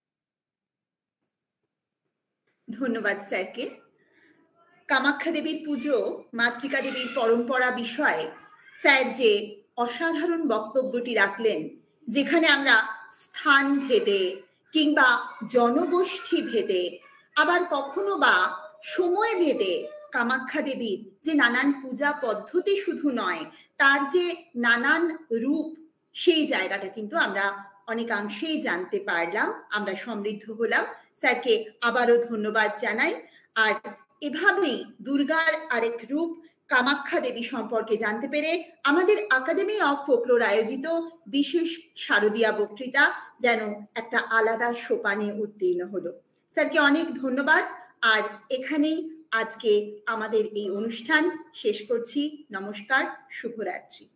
Speaker 2: ধন্যবাদ স্যারকে। কামাখ্যা দেবীর পুজো, মাতৃকা দেবীর পরম্পরা বিষয়ে স্যার যে অসাধারণ বক্তব্যটি রাখলেন, যেখানে আমরা স্থান ভেদে কিংবা জনগোষ্ঠী ভেদে আবার কখনো বা সময় ভেদে কামাখ্যা দেবীর যে নানান পূজা পদ্ধতি শুধু নয়, তার যে নানান রূপ, সেই জায়গাটা কিন্তু আমরা অনেকাংশেই জানতে পারলাম, আমরা সমৃদ্ধ হলাম। স্যারকে আবারও ধন্যবাদ জানাই। আর এভাবেই দুর্গার আরেক রূপ কামাখ্যা দেবী সম্পর্কে জানতে পেরে আমাদের একাডেমি অফ ফোকলোর আয়োজিত বিশেষ শারদীয়া বক্তৃতা যেন একটা আলাদা সোপানে উত্তীর্ণ হলো। স্যারকে অনেক ধন্যবাদ। আর এখানেই আজকে আমাদের এই অনুষ্ঠান শেষ করছি। নমস্কার, শুভরাত্রি।